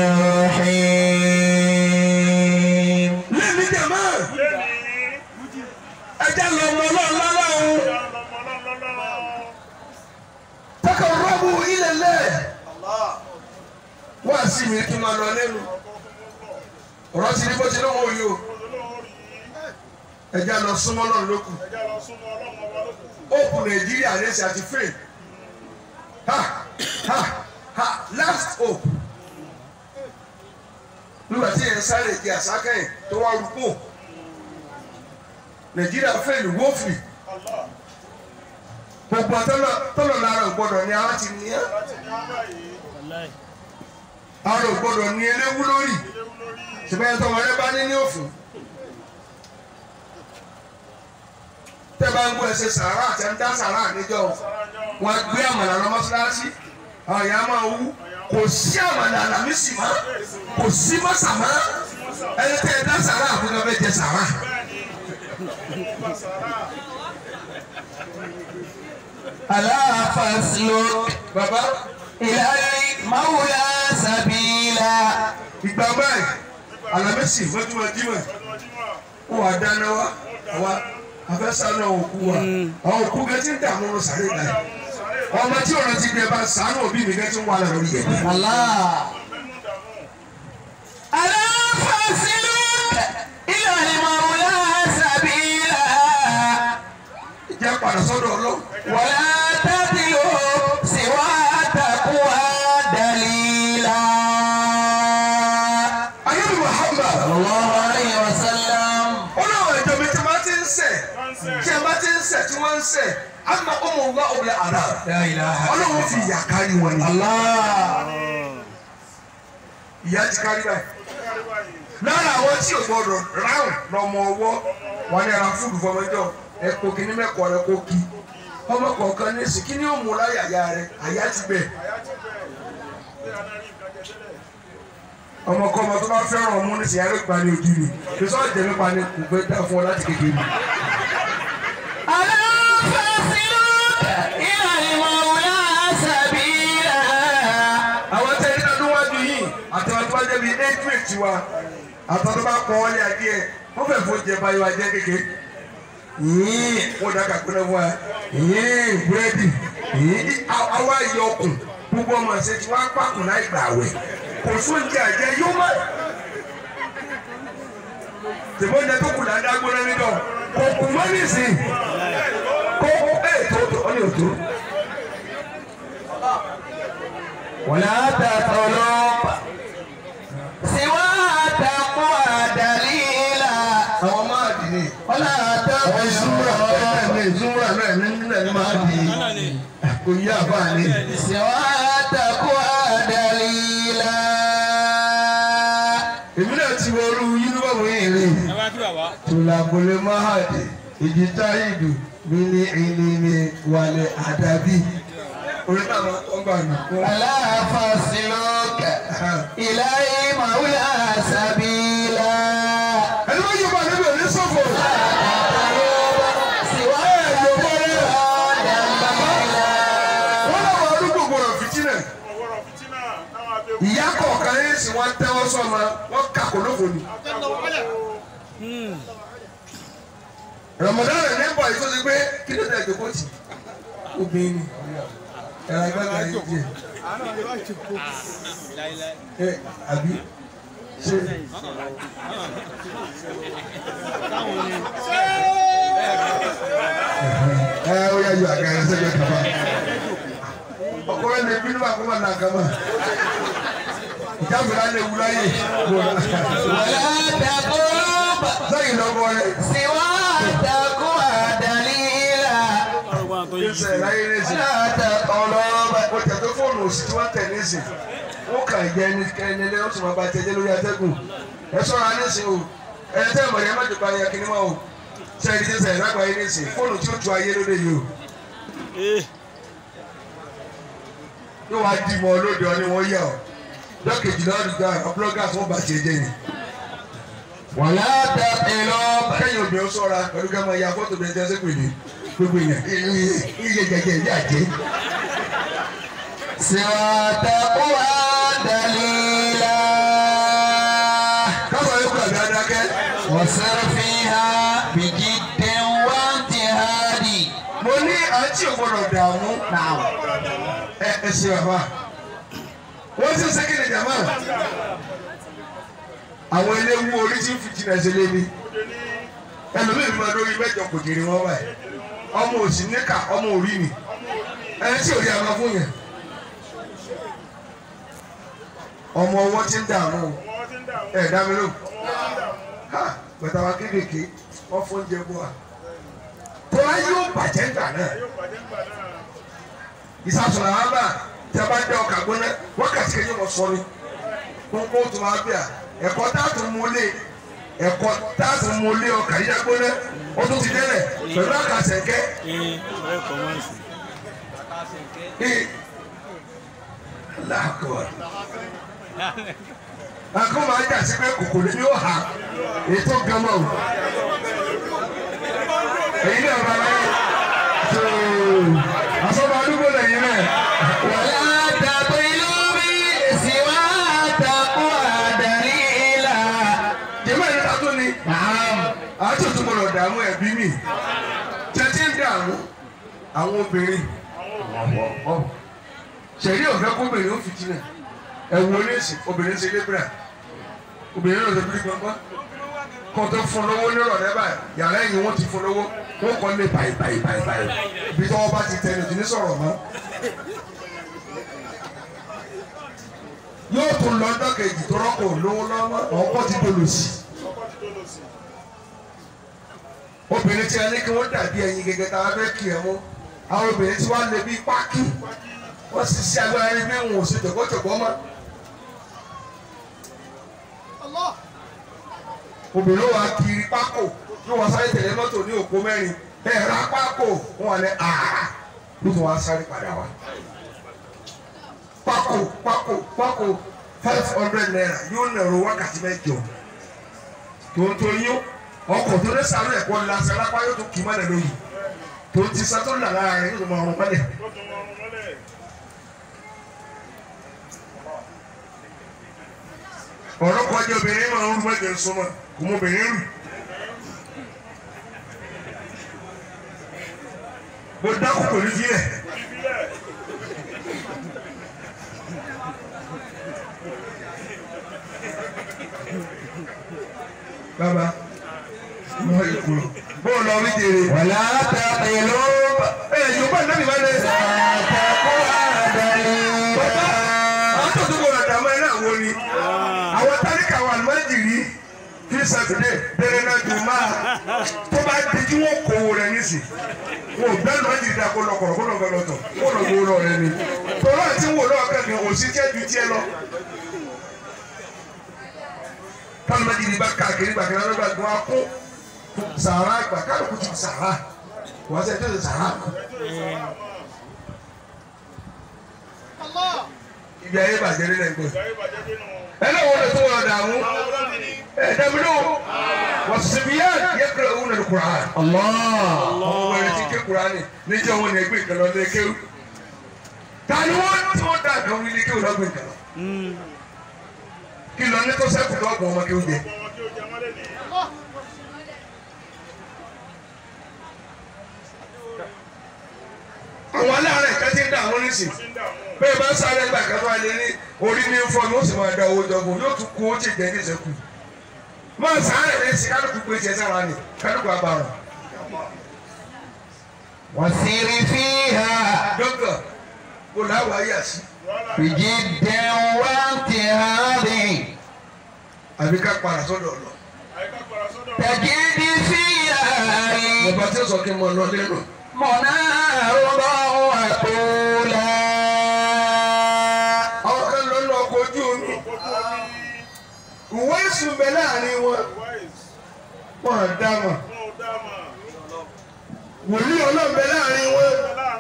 الرحيم. Lẹ́mi jẹ̀mọ́. Ẹ̀jẹ̀ lọ mọ Ọlọ́run lọ́lọ́run. Taqarrabu ila Allah. Wá sí mi kí n máa lọ lẹ́nu. Ọ̀rọ̀ ti ní bó ti lọ́wọ́ yìí o. Ẹ̀jẹ̀ lọ súnmọ́ Ọlọ́run lókù. Òkú Nàìjíríà lẹ́sẹ̀ àti fail. Ha ha ha last hope. Nígbà tí yẹn sáré di àsákẹ́yìn tó wá rúkú. Nàìjíríà fail wọ́ọ̀fì. Gbogbo tọ́lọ̀ lára ògbọ́dọ̀ ni ara ti ní ẹ́. Ara ògbọ́dọ̀ ni eléwú lórí. Ṣùgbọ́n ẹni tọ́mọ rẹ bá ní ní òfin. Tẹ́ bá ń gbọ́ ẹsẹ̀ sàrà àti ẹni dá sàrà níjọ́ wọn gbé àmàlà lọ mọ́ṣáláṣí. Àwọn èèyàn máa wú. Kò sí àmàlà àlàmísì mọ́. Kò sí mọ́sà mọ́. Ẹni tẹ́ ẹ dá sàrà àbúkọ́ bẹ́ẹ̀ jẹ sàrà. ألا فاسلك Bàbá إلى المولى سبيلا. ìgbà báyìí àlàmísì mọ́júmọ́ jímọ̀. Ó wà dáná wá. Àwa afẹ́sánú àwọn òkú wa. Àwọn òkú gẹ́ ti ń dààmú ọ̀rọ̀ sàré náà. Ọmọ tí ọ̀rọ̀ ti gbẹ bá sàánú òbí mi gẹ́ ti ń wà lọ́rọ̀ yẹn. الله. ألا فاسلك إلى المولى سبيلا. Ìjà padà sọ́dọ̀ Ọlọ́run. ولا تطلب سوى تقوى دليلا. Ayélu Muhammad. صلى الله عليه وسلم. Ọlọ́run ẹ̀jọ̀ mi tí wọ́n ti ń sẹ̀. Tí ẹ bá ti ń sẹ̀ tí wọ́n ń sẹ̀. Àmọ́ ọmọ wa òbí àdá. لا إله إلا Ọlọ́run fi ìyà kárí wọn ni. الله. Ìyà ti kárí báyìí. Lára àwọn tí ò gbọdọ̀ ráhùn lọ́mọ ọwọ́ wọn ní ara fúdù fọmọjọ́ ẹ̀kọ́ kìíní mẹ́kọ̀ọ́ rẹ kó kí. Ọmọ kọ̀ọ̀kan ní èsì kí ni ó mú láyà ya rẹ àyà ti bẹ̀. Ọmọkọ́mọ tó bá fẹ́ràn ọmú ní sìyà rẹ̀ pani ojú ni. Bísọ̀ ìjẹ́mi pani kò fẹ́ dá fún ọ láti kékeré. ألا فاسلك إلى المولى سبيلا. Àwọn tẹ́ ní ọdún wájú yìí àtàwọn tó bá jẹ́ bíi eight wa àtàwọn tó bá pọ̀ wọlé adìẹ wọ́n fẹ́ fún jẹ báyọ̀ adìẹ kékeré. Yìí wọ́n dàgbà gbọ́dọ̀ wá yìí búrẹ́dì yìí àwa yọ ọkùn gbogbo ọmọ ẹ̀sẹ̀ tí wọ́n á pàkó láì gbà wẹ̀ kò sún jẹ àjẹ yóò mọ̀ tèmọ́ jẹ tó kù dáadáa gbóná nídọ̀ kò kù mọ́ nísìn kó ẹ̀ tó tó ọ ní òtó. ولا تطلب سوى تقوى دليلا àwọn máa dì ní. ولا àwọn ìṣúra تطلب bẹ́ẹ̀ ní ìṣúra bẹ́ẹ̀ ní nílẹ̀ ní máa dì í kò yí àbá ní. سوى تقوى دليلا. èmi náà ti wọ orú yúnífọ̀mù yìí rí. tùlàbùlé mahadi ìdí táyìdù mi ní ìní mi wàlẹ̀ àdàbí. orí táwọn ọgbà nù. ألا فاصلك إليه مولى سبيلا. ẹni wọ́n yóò bá níbi òní sọ̀fọ̀. سوى تقوى دليلا. wọ́n náà wọ ọdún gbogbo rẹ̀ fìtínà. ọ̀wọ́rọ̀ fìtínà náà abẹ́ ìyá kọ̀ọ̀kan yẹn sì wọ́n tẹ́wọ́ sọ́mọ wọ́n kà kó lóko ni. Ramadan rẹ̀ nígbà yìí tó ti pé kí ló dé ìjókòó tì obìnrin ni ẹ̀rọ agbára yìí jẹ ẹ àbí ṣe. ẹ ó yà yọ àgàrà sẹ́jọ́ kaba ọkùnrin lè bínú àkókò náà kama ìjábọ̀ náà lè wúlò ayé. ولا تقرب sẹ́yìn lọ́kọ́ rẹ̀. سوى تقوى دليلا. ṣe láyé lẹ́sìn. ولا تقرب mo tẹ̀ tó fóònù òsì tí wọ́n tẹ̀ nísìn wọ́n kà jẹ́ ẹni ẹni lé ó sì máa ba tẹ̀jẹ́ lórí atẹ́gùn ẹ sọ́ra nísìn o ẹni tẹ́ ìmọ̀ yẹn má jòkó ayé kìíní máa o ṣe ẹni tẹ́ sẹ́yìn lágbàáyé nísìn fóònù tí ó tu ayé lóde yìí o. yóò wá di mọ́ lóde ọ ni wọ́n yẹ ọ lọ́kejì lọ́ọ̀dù gba àwọn bloggers wọ́n bá tiẹ̀ jẹ́ ni. ولا تقرب kẹ́yìn obìnrin sọ́ra pẹ̀lú kẹ́ máa ya fọ́tò bẹ́ẹ̀ tẹ́ sẹ́pẹ̀lì gbogbo yẹn iye jẹjẹ ìyá jẹ. سوى تقوى دليلا. káwọn yóò kọ́ àgbà dákẹ́. وسر فيها بجد واجتهاد. mo ní àǹtí ògbọ́dọ̀ dààmú. نعم. ẹ ẹ ṣe bàbá wọ́n ti ń ṣe kíni jàmá àwọn eléwu orí tí ń fi jìnnà ṣe lébi ẹlòmíì máa lórí mẹ́jọ kò jèrè wọn báyìí ọmọ òsì níkà ọmọ òrí mi ẹni tí òrí àmọ́ fún yẹn ọmọ ọwọ́ ti ń dààmú ẹ dá mi lò ha bàtà wa kéékèèké wọ́n fún oúnjẹ bọ́ wa tó wá yóò bàjẹ́ ńgbà náà ìsàsùnà wa bá tí a bá dẹ ọkà gbóná wákàtí kejì wọn sọ ni kókó tó máa bíà ẹ̀kọ́ táàtù múlé ẹ̀kọ́ táàtù múlé ọkà yíyá gbóná ó tún ti délẹ̀ pẹ̀lú àkàsẹ̀kẹ́. láàkọ̀ àkọ́ máa jà sí pé kòkòrò ni ó hà ètò gánmọ̀ o èyí náà bá láyé tó àsọ̀bà àdúgbò lẹ́yìn náà. ولا تطلب سوى تقوى دليلا. jẹ́mọ̀ ẹ̀rí ta tó ni. نعم. àti òtún gbọdọ̀ dààmú ẹ̀bí mi tẹ́tí ń dààmú àwọn obìnrin ṣẹ̀rí ọ̀fẹ́ kóbìnrin ó fi jìnnà ẹ̀wù oníṣì obìnrin ṣe lébìrà obìnrin náà ṣe bí gbọ́ngbọ́n kó tó fún lówó nírọ̀lẹ́ báyìí yàrá ẹ̀yìn wọn ti fún lówó wọn kọ́ lé báyìí báyìí báyìí báyìí bí tọ́wọ́ bá ti tẹ̀lé òtún ní sọ̀rọ̀ mọ́. yóò tún lọ ọjọ́ kejì tó rọ́pò lówó lọ́wọ́ ọkọ̀ ti dolo sí obìnrin tí a ní kí wọ́n dàbí ẹyin gẹ́gẹ́ tá a fẹ́ kí ẹ mú àwọn obìnrin tí wọ́n lè bí pákí wọ́n sì ṣe agbára ẹni bí wọn ò ṣe jọ̀gbọ́jọ̀gbọ́ mọ́. obìnrin wa kiri pákó yóò wá sáré tẹ̀lé mọ́tò ní òpó mẹ́rin ẹ̀ ra pákó wọn wà ní àá ló tún wá sáré padà wá. pákó pákó pákó five hundred naira yóò nàró wákàtí mẹ́jọ tó ń tó yín ọkọ̀ tó dé sáré ẹ̀kọ́ lásán lápá yóò tún kì í mọ́lẹ̀ lóyún tó ti sá tó là lára rẹ̀ yóò tún máa rún mọ́lẹ̀. ọ̀rọ̀ kọjá obìnrin máa ń rú mẹ́jọ súnmọ́ kò mọ obìnrin rù. mo dákú kò ní sílẹ̀. bàbá mọ ìkúrò bó lọ rí jèrè. wàlá tàbílú. ẹ yorùbá náà nìbá lẹ. sàtàkù àdàlí. bàbá àwọn tó tún gbọdọ̀ dàmọ́ ẹ náà wọ ni. àwọn táríkà wà lọ́jìrì kí sàtúndé bẹ̀rẹ̀ náà dùn máa tó bá di tí wọ́n kó owó rẹ̀ nísì. wọn ò gbẹ́nu lọ́jìrì dá kó lọ kọ̀rọ̀ kó lọ bẹ lọ́tọ̀ kó lọ gbowó lọ rẹ ni. tọ́lá àti wò lọ́wọ́ kẹ́kẹ́ òsì tiẹ̀ ju tiẹ̀ lọ. táwọn lọ́jìrì bá káàkiri gbàgbé lọ́gbà tó wá kó sàrà gbà kálukú ti sàrà wọ́n sẹ́ tó ti sàrà. ibi ayé bàjẹ́ nínú ẹgbẹ́. ẹ náà wọ́n lè tó wọ́n dààmú. ẹ dàbí ló wọ́n sì bí yá yẹ kúrò òun nàlù Kùránì. ọmọ wẹrẹ ti ké Kùránì níjẹ́ wọn ní ẹgbẹ́ ìkànnì ọdún ẹkẹ́wò. tani wọ́n tí wọ́n dà gan wí ní kéwòn lọ́gbìn kan. kí lọ ní tó sẹ́kù lọ́gbọ̀n ọmọ kéwòn jẹ. àwọn aláàárẹ̀ kan ti ń dà wọ́n nísìn bẹ́ẹ̀ bá sáré gbà kan tó wà lé ní orí ní fọ́ ni ó sì máa da owó jọ̀gbọ̀n yóò tún kó ó ti jẹ́ ní ìṣẹ́kù máa sáré rẹ̀ sí kálukú pé tiẹ̀ sára ni kálukú abàrùn. wọ́n sì rí fi hà. dókítà kò láwọ̀ ayé àṣì. fìjì dẹ̀wọ̀n wá ti hà rí. àbí ká para sọ́dọ̀ lọ. tẹ̀jí di fi hà rí. bàbá tí ó sọ kí n mọ lọ lẹ́nu. mọ̀nà rúbọ̀ àtúlẹ̀. àwọn kan lọ lọ ọkọ̀ ojú omi. ìwé ìsùn bẹ láàrin wọn. wọn à dá mọ̀. wòlíì ọlọ́run bẹ láàrin wọn.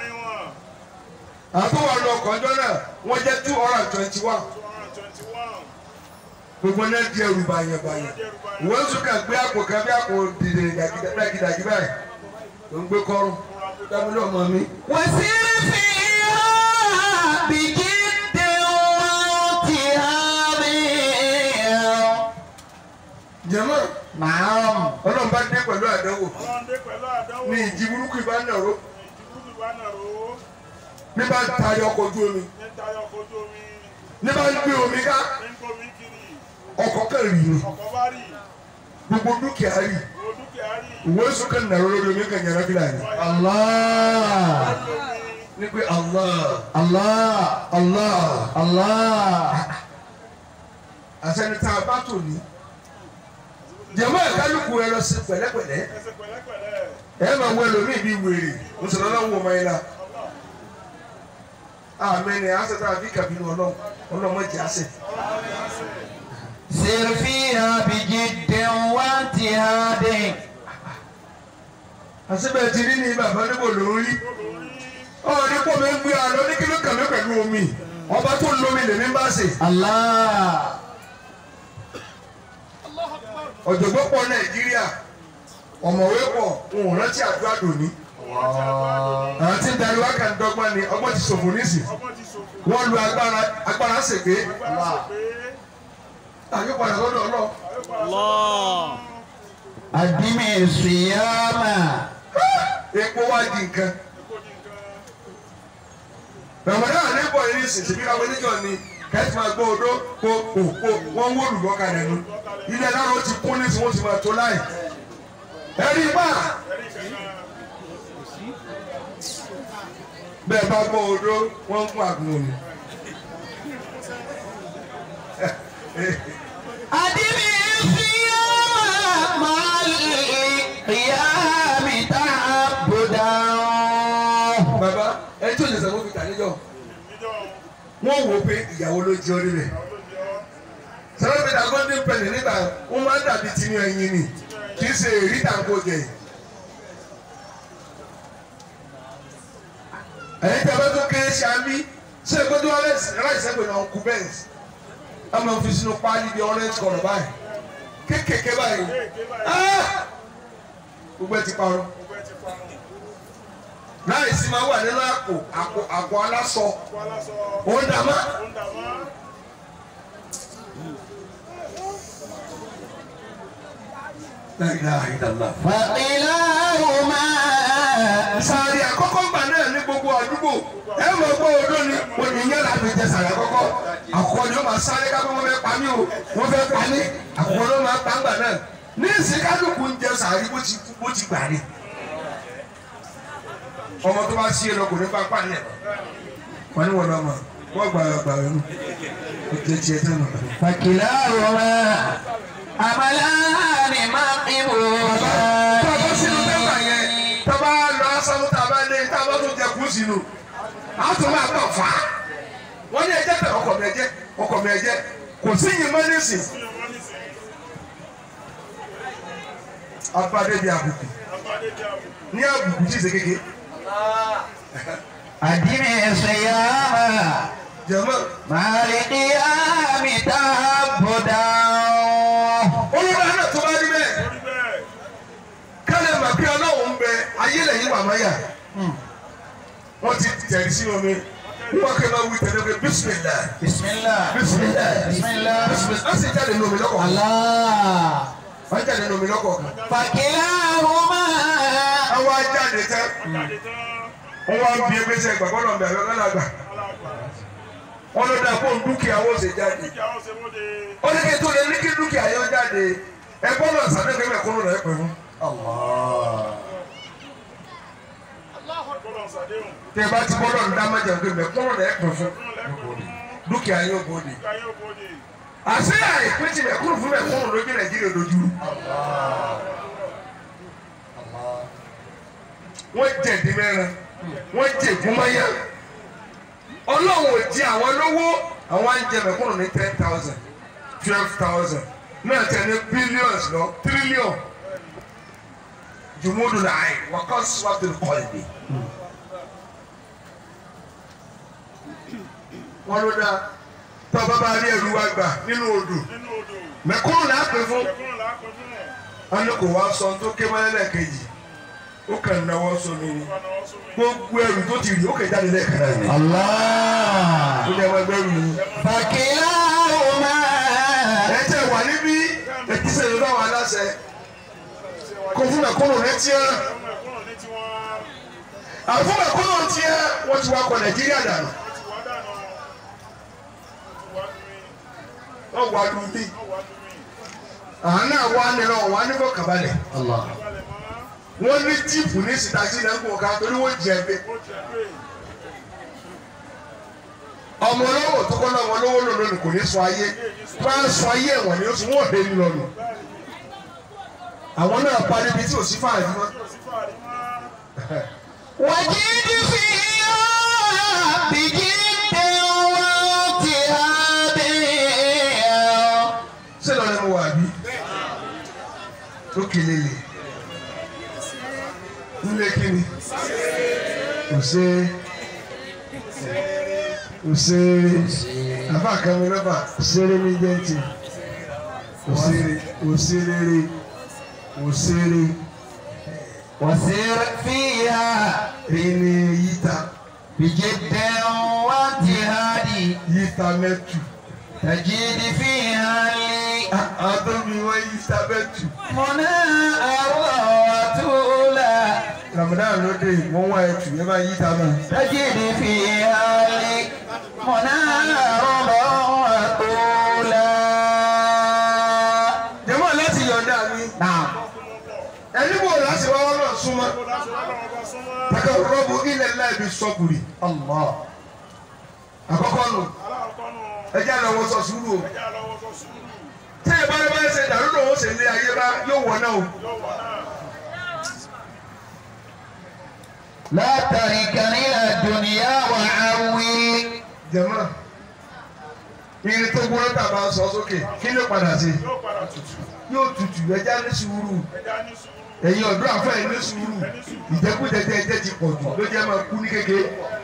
àtúwọ̀ lọ ọkọ̀ ọjọ́ náà wọ́n jẹ́ two hundred and twenty one. gbogbo náà di ẹrù bàyàn bàyàn. ìwé ìsùn kan gbé àpò kan bí àpò dìde dàgídàgí báyìí. ló ń gbé kọ́rùn. dábìlì ọmọ mi. wọ́n sì rí fi hà bìjì dẹ̀wọ̀n ti hà rí. jẹ́mọ́ Naam. ọlọ́run bá dé pẹ̀lú àdánwò. Ọlọ́run dé pẹ̀lú àdánwò. ní ìjì burúkú ìbá nàró. Ìjì burúkú ìbá nàró. ní bá ń tayọ ọkọ̀ ojú omi. Ní tayọ ọkọ̀ ojú omi. ní bá ń gbé omi ká. Ní ń kó omi kiri. ọkọ̀ kan rì ní. Ọkọ̀ bá rì. gbogbo dúkìá rì. Owó dúkìá rì. ìwé sùn kan nàró lórí omi kan yàrá fìlà ni. Allah. ní pé Allah Allah. Allah Allah. àṣẹni tá a bá tò ní. jẹ̀mọ́ ìkálukú ẹ lọ sí pẹ̀lẹ́pẹ̀lẹ́. Ẹsẹ̀ pẹ̀lẹ́pẹ̀lẹ́. ẹ máa wọ ẹlòmíì bíi wèrè mùsùlùmí náà wọ ọmọ yẹn la. àmín ni àṣẹ tá a fi kàbínú ọlọ́run ọlọ́run jẹ́ àṣẹ. سر فيها بجد وانتهاد. àṣebẹ̀ ti rí ní bàbá níbo lórí. ọ̀rọ̀ ní kò mí ń gbé àlọ́ ní kíló kàmí pẹ̀lú omi ọba tó lómi lèmi ń bá ṣe. Allah. ọ̀jọ̀gbọ́n pọ̀ Nàìjíríà ọ̀mọ̀wé pọ̀ wọn ò rántí àdúrà dòní. àwọn tí ń darí wákà ń dọ́gbọ́n ni ọgbọ́n ti ṣòfò nísì. Ọgbọ́n ti ṣòfò. wọ́n lu agbára agbára ṣègbè. Agbára ṣe pé. àyípadà lọ́dọ̀ ọlọ́. Allah. Adimi siyama. epo wá di nǹkan. Epo di nǹkan. ramadan níbọ̀ yìí ní sísè bí káwé níjọ ni kẹ́tì máa gbọ́ odó kó kó kó wọ́n wó lùbọ́ kalẹ̀ nu. ilé náà ó ti kún ní tí wọ́n ti máa tó láì. ẹ̀rí bá Ẹ̀rí kankan. bẹ́ẹ̀ bá gbọ́ odó wọ́n ń kún àgùn òní. Adimi siyama qiyami ta'abbudan. bàbá ẹ tí ò lè sàmúbi tà níjọ Níjọ́ wọ́n wò ó pé ìyàwó ló jẹ́ orí rẹ̀. àwọn ló jẹ́ ọ́. sàmúbi tà golden penny níta wọ́n máa ń dàbí tinú ẹyin ni kì í ṣe èrí tàǹkó jẹ. ẹ̀yin tí a bá tó kéré ṣe àmì ṣé ẹgbẹ́ tó wà láìsẹ́ pé náà kú bẹ́ẹ̀ a máa fi sínú páálí bíi orange kọ̀ọ̀rọ̀ báyìí kékèké báyìí Kéèké báyìí. Ah! gbogbo ẹ ti parun Gbogbo ẹ ti parun. láìsí máa wà nínú àpò àpò àpò aláṣọ Ọkọ̀ aláṣọ. òun dàmá. Ó ń dà mọ́. La ilaha illallah. Faqilahuma. sàárì àkọ́kọ́ gbà náà ní gbogbo àdúgbò ẹ mọ̀ gbọ́ odó ni oníyẹn la fi jẹ sàárì àkọ́kọ́ àkọ́kọ́ ni ó máa sáré ká pé wọ́n fẹ́ pa mí o wọ́n fẹ́ pa mí àkọ́kọ́ ló máa pa ńgbà náà ní ìsìnkálùkù ń jẹ sàárì bó ti bó ti gbà ní. ọmọ tó bá sí ẹ lọ kò ní bá pa nílẹ̀ wọn ní wọn lọ mọ wọn gbà gbà rẹ nù ó jẹ tiẹ̀ tẹ nù. fàkìlà rọra àmàlàní máa ń bò. tọ́bọ̀ sínú pépà yẹn tọ́bọ̀ lọ asọ́mú tàbá lé tábọ̀ tó jẹ kú sínú àwọn tó máa tọ̀ fà á wọ́n ní ẹjẹ́ tẹ̀ ọkọ̀ mi ẹjẹ́ ọkọ̀ mi ẹjẹ́ kò sí yìí mọ́ nísìn. abadé di àbùkù ní àbùkù tí ì ṣe kéke. àdínì ẹsẹ̀ yá jẹ̀mọ́. màálìkì àmì tá a bọ̀ dáhùn. olùdó àná tó bá rí bẹ́ẹ̀ kálẹ̀ mà bí ọlọ́run ń bẹ ayé lẹ́yìn wà máyà wọ́n ti tẹ̀lé sí omi wọ́n kẹ́ máa wí tẹ̀lé pé bísímìlá bisimilá bísímìlá bisimilá bísímìlá ó sì jáde ní omi lọ́kọ̀ọ̀kan Allah. wọ́n jáde ní omi lọ́kọ̀ọ̀kan. fàkìlà rọra. àwọn ajáde tán wọ́n wá bí ẹgbẹ́ sẹ́ gbàgbọ́ náà bẹ̀rẹ̀ lọ́la gbà wọ́n ló dá fóun dúkìá wọ́n ṣe jáde ó ní kí n tó lè ní kí dúkìá yọ jáde ẹgbọ́n náà sàdéhùn mẹ́kúnnù rẹ̀ pẹ̀lú. tẹ bá ti bọ́dọ̀ ń dá májà pé mẹ́kúnnù rẹ̀ pẹ̀ fún dúkìá yóò bóde. àṣé àìpín ti mẹ́kúnnù fún mẹ́kúnnù lójú Nàìjíríà lójú. wọ́n jẹ̀dí mẹ́rin wọ́n jẹ ìgúnmáyà ọlọ́run ò di àwọn lówó àwọn àǹjẹ mẹ́kúnnù ní ten thousand twelve thousand náà tẹ̀ ní billions lọ trillion jùmọ́dún láàyè wọ́n kọ́ síwájú kọ́ ìdè. wọ́n ló dá tó bá bá rí ẹrú wa gbà nínú odò mẹ́kúnnù là á pè fún wọn ní kò wá sọ tó ké mọ́lẹ́lẹ̀ kejì ó kàn náwó sómi ni gbogbo ẹrù tó ti rí ó kè jáde lẹ́ẹ̀kan náà ni. Allah. ó lè wá gbẹrù ni. fàkìlà rọra. ẹ jẹ́ wà níbí ẹ̀kísẹ́ ló bá wà láṣẹ kó fún mẹ́kúnnù létí ẹ́ àfún mẹ́kúnnù tí ẹ́ wọ́n ti wá kọ Nàìjíríà dànù. wọ́n wá lu bí àwọn náà wá nílò wọ́n á ní kó kàbálẹ̀. Allah. wọ́n ní jíìpù ní sìtàjì náà kò ká torí wọ́n jẹ ẹgbẹ́. ọmọ olówó tó kọ́ náà ọmọ olówó lò lónìí kò ní sọ ayé máa ń sọ ayé ẹ̀wọ̀n ni ó sì wọ́n dé lọ́nu. àwọn náà pa níbi tí ò sí fáàrí mọ́. wàjídì fi hàn bìjì tẹ̀wọ́ ti hà bẹ́ẹ̀. ṣé lọ́ọ́ ni mo wà bí? ó kele lè. nílé kíni? òṣè òṣè àbá kan mi lọ́ba òṣèré mi jẹ́ ti òṣèré òṣèré òṣèré وسر فيها ẹni yíta بجد واجتهاد yíta mẹ́tù تجد فيها لي àtọ́mi wọ́n yíta mẹ́tù. منى وطولا Ramadan ló dé wọ́n wá ẹtù yẹn máa yíta náà. تجد فيها لي منى وطولا. jẹ́mọ̀ láti yọ̀ǹda mi. نعم. ẹni bò láti wá wọn náà súnmọ́. Taka rọ́bù ilẹ̀ láìbi sọ́kùrì. الله. Àkọ́kọ́ nù. Ẹjẹ́ àná wọ́n sọ sùúrù o. Tí ẹ bá rí bá ṣe dàrú lòun ṣe lé ayé bá yóò wọ̀ náà o. لا تركن إلى الدنيا وعوي. Jẹ̀mọ́. Irin tó gbóná tàbá sọ sókè kí ló padà sí? Yóò tutù ẹja ní sùúrù. Ẹ̀yin ọ̀dọ́ àfẹ́ ẹ̀ ní sùúrù. Ìjẹkújẹ tẹ ẹjẹ ti pọ̀ jù ló jẹ́ máa kú ní kékeré.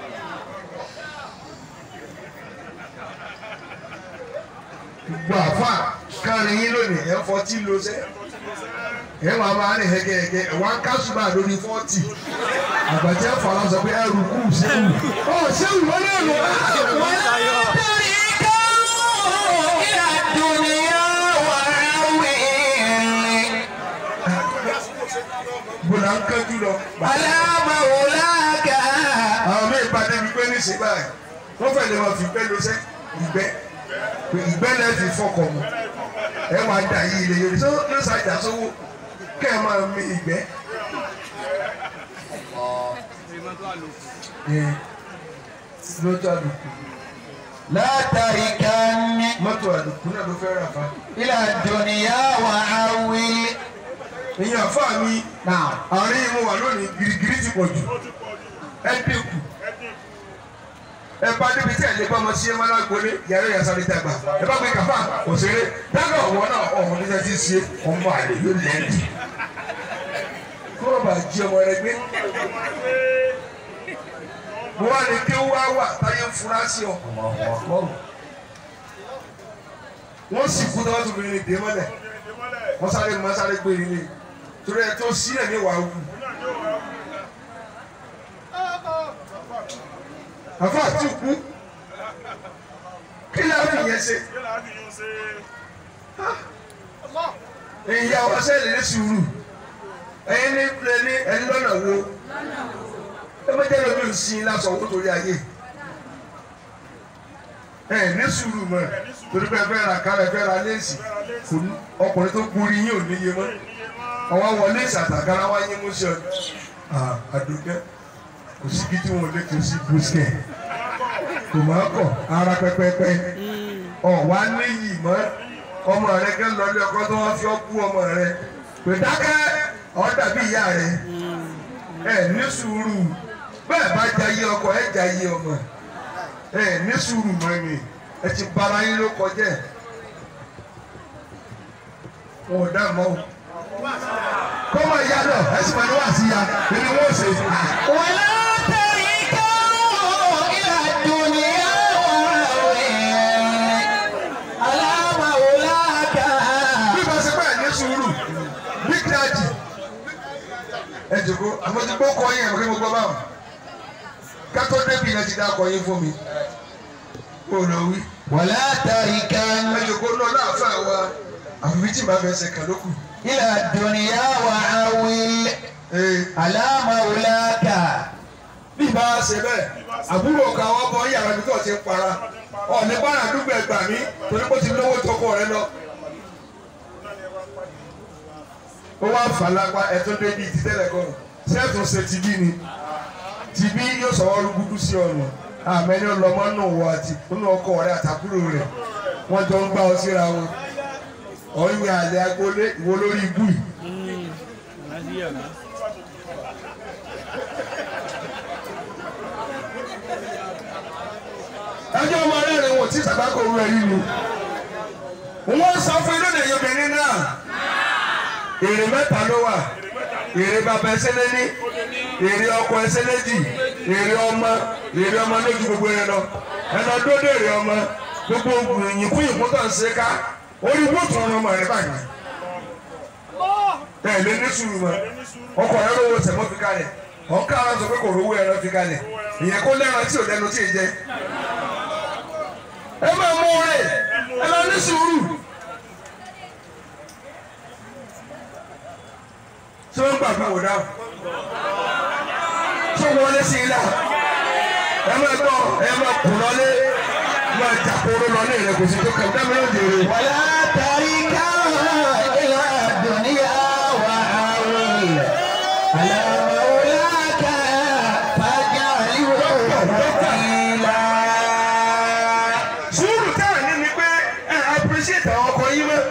Gbogbo àfa kárin yín lónìí ẹ̀ ń fọtí lo sẹ́. Ẹ̀ wà máa rìn hẹ́gẹ́hẹ́gẹ́ ẹ̀ wá ń kásùbà lórí fọ́ọ̀tì. Àgbàjẹ́ fọlá sọ pé ẹrù kù sẹ́wù. Ọ̀ sẹ́wù wọ́n lè lò á. Bùnà ń kánjú lọ. Aláàmà wò láàgà. Àwọn mí ìpàdé wípé ní ṣe báyìí. Wọ́n fẹ́ lè máa fi ìgbẹ́ lọ sẹ́ ìgbẹ́. Ìgbẹ́ náà fi fọkọ̀ mu. ẹ wá dà yí ilé yorùbá sọ ló ṣàjà sówó kẹ́ ẹ máa mi ìgbẹ́. lóòótọ́ àlùkù. látàrí kan ní. mọ́tò àlùkù náà ló fẹ́ rà fa. ilà dùnìyà wà á wí. ìyẹn àfa mi àárín mo wà lónìí girigiri ti pọ̀ jù ẹ dínkù ẹ bá débi tí ẹ lè bá ọmọ sí ẹ máa lágbólé yàrá ìyá sáré dàgbà ẹ bá gbé kàfá òṣèré dáná ọ̀wọ́ náà ọ̀hún nígbà tí ń ṣe ọmọ àlè yóò lẹ́ẹ̀dì kó o bá jí ọmọ rẹ gbé mo wá ní kí ó wá wà táyé ń fura sí ọ wọ́n sì kú tọ́wọ́ tó fi ní dé mọ́lẹ̀ wọ́n sáré mọ́ sáré gbé nílé torí ẹ tó sí ẹ̀ ní wàá wù. àfa àti kú kí ló fi yẹn ṣe ìyá wa sẹ́ẹ̀lì ní sùúrù ẹ̀yin ní ní ẹni lọ́nà wo ẹ má jẹ́ lómi òsín lásán owó torí ayé ẹ ní sùúrù mọ́ torí pé ẹ fẹ́ ra kárẹ̀ fẹ́ ra léèsì ọkùnrin tó kúri yín ò níye mọ́ àwọn wọlé ìsàtàkárá wáyé mú sí ọ àdùnkẹ́ kò síbi tí wọn lè tó sí bùsùkẹ́ kò máa kọ̀ ara pẹpẹpẹ ọ̀ wá níyì mọ́ ọmọ rẹ kẹ́ lọ́lé ọkọ tó wọ́n fi ọ́ kú ọmọ rẹ pè dákẹ́ ọ̀ dàbí ìyá rẹ ẹ ní sùúrù bẹ́ẹ̀ bá jayé ọkọ ẹ jayé ọmọ ẹ ní sùúrù mọ́ mi ẹ ti bara yín ló kọjá wọn ò dá mọ́ o kọ́mọ ìyá náà ẹ sì máa ní wá sí ya èmi wọ́n ṣe. wàlá tẹ̀rí káwọ́ ilà dùnìyà wà wẹ̀ aláma wòlákà. bí wọ́n ṣe bẹ́ẹ̀ ní sùúrù bí kíláàjì ẹ jòkó àmọ́ ti gbó kọ́ yín ẹ̀ kí mo gbọ́ báwọn kátó débi yẹn ti dá kọ́ yín fún mi kó lọ wí. wàlá tẹ̀rí kan. ẹ jòkó náà láàfin àwa àfi tí màá fẹ́ ṣe kàn lókù. ilà dùnìyà wà áwìl aláma wòlákà. bí bá a ṣe bẹ́ẹ̀ àbúrò kan wọ́n bọ́ yàrá mi tó ti ń para ọ̀nì bá àdúgbò ẹgbà mi torí pé ó ti lówó tọkọ rẹ lọ. ó wá fà lápá ẹ̀tún débi ti tẹ́lẹ̀ kọ́ sẹ́ẹ̀tún ṣe tibí ni tibí yóò sọ̀rọ̀ rúgúdú sí ọ̀nà àmẹ́ni ọlọ́mọ nù wọ àti nínú ọkọ rẹ àtàkùrò rẹ wọ́n jọ ń gbá ọ síra wọn ọ̀yìn àlẹ́ agbolé ìwo lórí ibú yìí. ẹjọ́ ọmọ rẹ̀ rẹ̀ wò tí sàgbákò rú ẹ yìí ni wọ́n sọ fún inú ìdèyí obìnrin náà èrè mẹ́ta ló wà èrè bàbá ẹsẹ̀ lẹ́ní èrè ọkọ ẹsẹ̀ lẹ́jì èrè ọmọ èrè ọmọ lójú gbogbo yẹn lọ ẹnà dódé èrè ọmọ gbogbo yìnkú yìnkú tó ń ṣe ká orí wọ́ọ̀tù ọ̀rọ̀ ọmọ rẹ̀ báyìí ẹ̀ lé ní sùúrù mọ́ ọkọ̀ rẹ̀ lówó tẹ̀mọ́ fi kalẹ̀ ọ̀ká ara sọ pé kò rówó ẹran fi kalẹ̀ ìyẹn kó lẹ́ran tí ò lẹ́nu tí ì jẹ ẹ máa mú rè ẹ lọ ní sùúrù tí wọ́n gbà fún òdà tó wọlé sí ilà ẹ máa gbọ́ ẹ máa kù lọlé máa jàkóró lọlé rẹ kò sí tó kàn dábìlì òde rẹ. wàlá tẹ̀rí káwọ́ ilà dùnìyà wà áwìl aláma wòlákà fàjà ìwé òkìlá. sùúrù táà ní ni pé ẹ appreciate àwọn ọkọ yín mọ́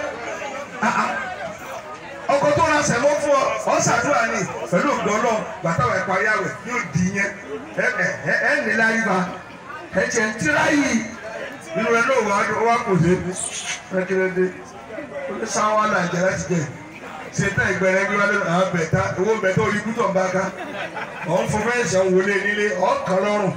ọkọ tó ra sẹ̀mọ́ fún ọ ọ ṣàdúrà ni pẹ̀lú ògbọ́nà gbàtàwọ̀ ìparí àwẹ̀ yóò di yẹn ẹ ẹ ẹ nílá yíba ẹ jẹ ń tíra yìí nínú ẹ náà wà wà kò dé ẹkẹrẹdẹ ó ní sáwọn nàìjíríà ti jẹ ṣètà ìgbẹrẹ bí wọn lọ àwọn bẹta owó bẹta orí kútọ̀ ń bá ká ọ̀ ń fún fẹ́ǹsì ọ̀hún wọlé nílé ọ̀ kàn lọ́rùn.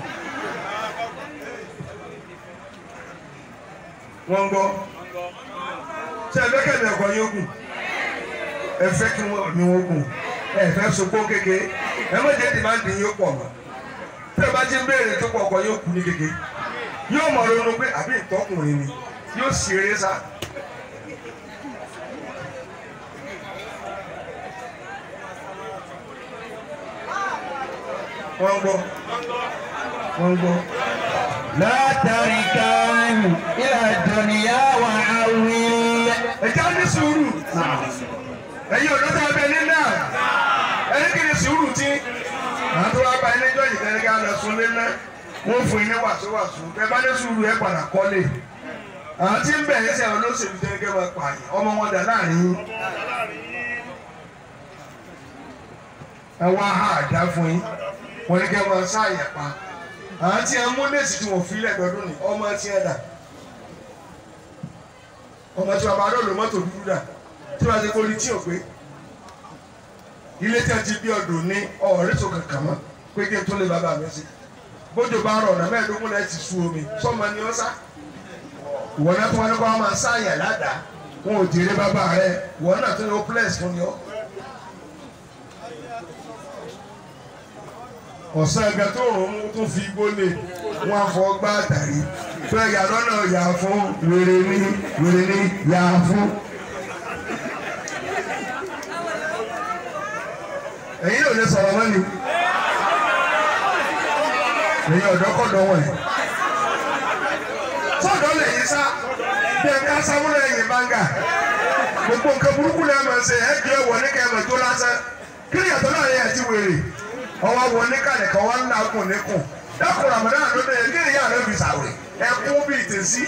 wọ́n ń gbọ́ ṣé ẹ bẹ́kẹ̀ ní ẹ̀kọ́ yóò gùn ẹ fẹ́ kí wọ́n ní wọ́n gùn ẹ fẹ́ sopó kéke ẹ má jẹ́ dìmáàdì yóò pọ̀ mọ́ tẹ́ ẹ bá ti ń béèrè tó pọ̀ ọkọ̀ yóò kú ní kéke yóò mọ̀ ronú pé àbí ìtọ́kùnrin ni yóò sì eré sá. wọ́n gbọ́ wọ́n gbọ́. látàrí kan ilà dùnìyà wà áwìl. ẹ̀já ní sùúrù ẹ̀yin ọ̀dọ́ tó abẹ ní náà ẹ̀yin kì í sùúrù tí àwọn tó wá bá ẹni jọ́ yìí kẹ́kẹ́ á lọ sún lé náà wọ́n fún yín ní wàsíwàsí ẹ bá ní sùúrù ẹ padà kọ́lé àwọn tí ń bẹ̀rẹ̀ sí àwọn olóṣèlú tó ń kẹ́ máa pààyàn ọmọ wọn dà láàrin yín ẹ wá ha àdá fún yín wọ́n ní kẹ́ máa sáàyà pa àwọn tí ẹ mú lẹ́sì tí wọ́n fi lẹ́gbẹ̀ẹ́dún ni ọmọ tí ẹ dà ọmọ tí wọn bá dọ̀ lọ mọ́tò dúdú dà tí wọ́n ti kó ní tí ò pé ilé tí a ti bí ọdún ní ọ̀rẹ́ tó kankan mọ́ pé kí n tó lè bàbá mi sí bójú bá rọ̀ ọ̀nà mẹ́ẹ̀ẹ́dógún náà ti sú omi sọ́mọ ni ó sá ìwọ náà tó wọn ní kó wọn máa sáàyà ládàá wọn ò jèrè bàbá rẹ ìwọ náà tó ní ó pledge fún ni ọ. ọ̀sán ẹgbẹ́ tó rùn ún tó fi igbó lè wọ́n á fọ́ gbá àtàrí tó ẹ̀yà lọ́nà yà fún wèrè ní wèrè ní yà fún. èyí ò lè sọ̀rọ̀ mọ́ ni èyí ọ̀dọ́kọ̀dọ̀ wọ̀ ẹ̀ sọ́dọ̀ lè yí sá bí ẹ̀ka sáwúrọ̀ ẹ̀yìn báńgà gbogbo nǹkan burúkú lẹ́ẹ̀ máa ṣe ẹ̀ bí ẹ̀wọ̀ ní kẹ́ẹ̀mọ̀ tó lásán kí ni yàtọ̀ náà yẹ àti wèrè ọwọ́ wọ ní kàlẹ̀ kan wọ́n ń làágùn níkùn dákùn ramadan ló dé kí ni yàrá fi sàwẹ̀ ẹ̀kún bíi tèsí.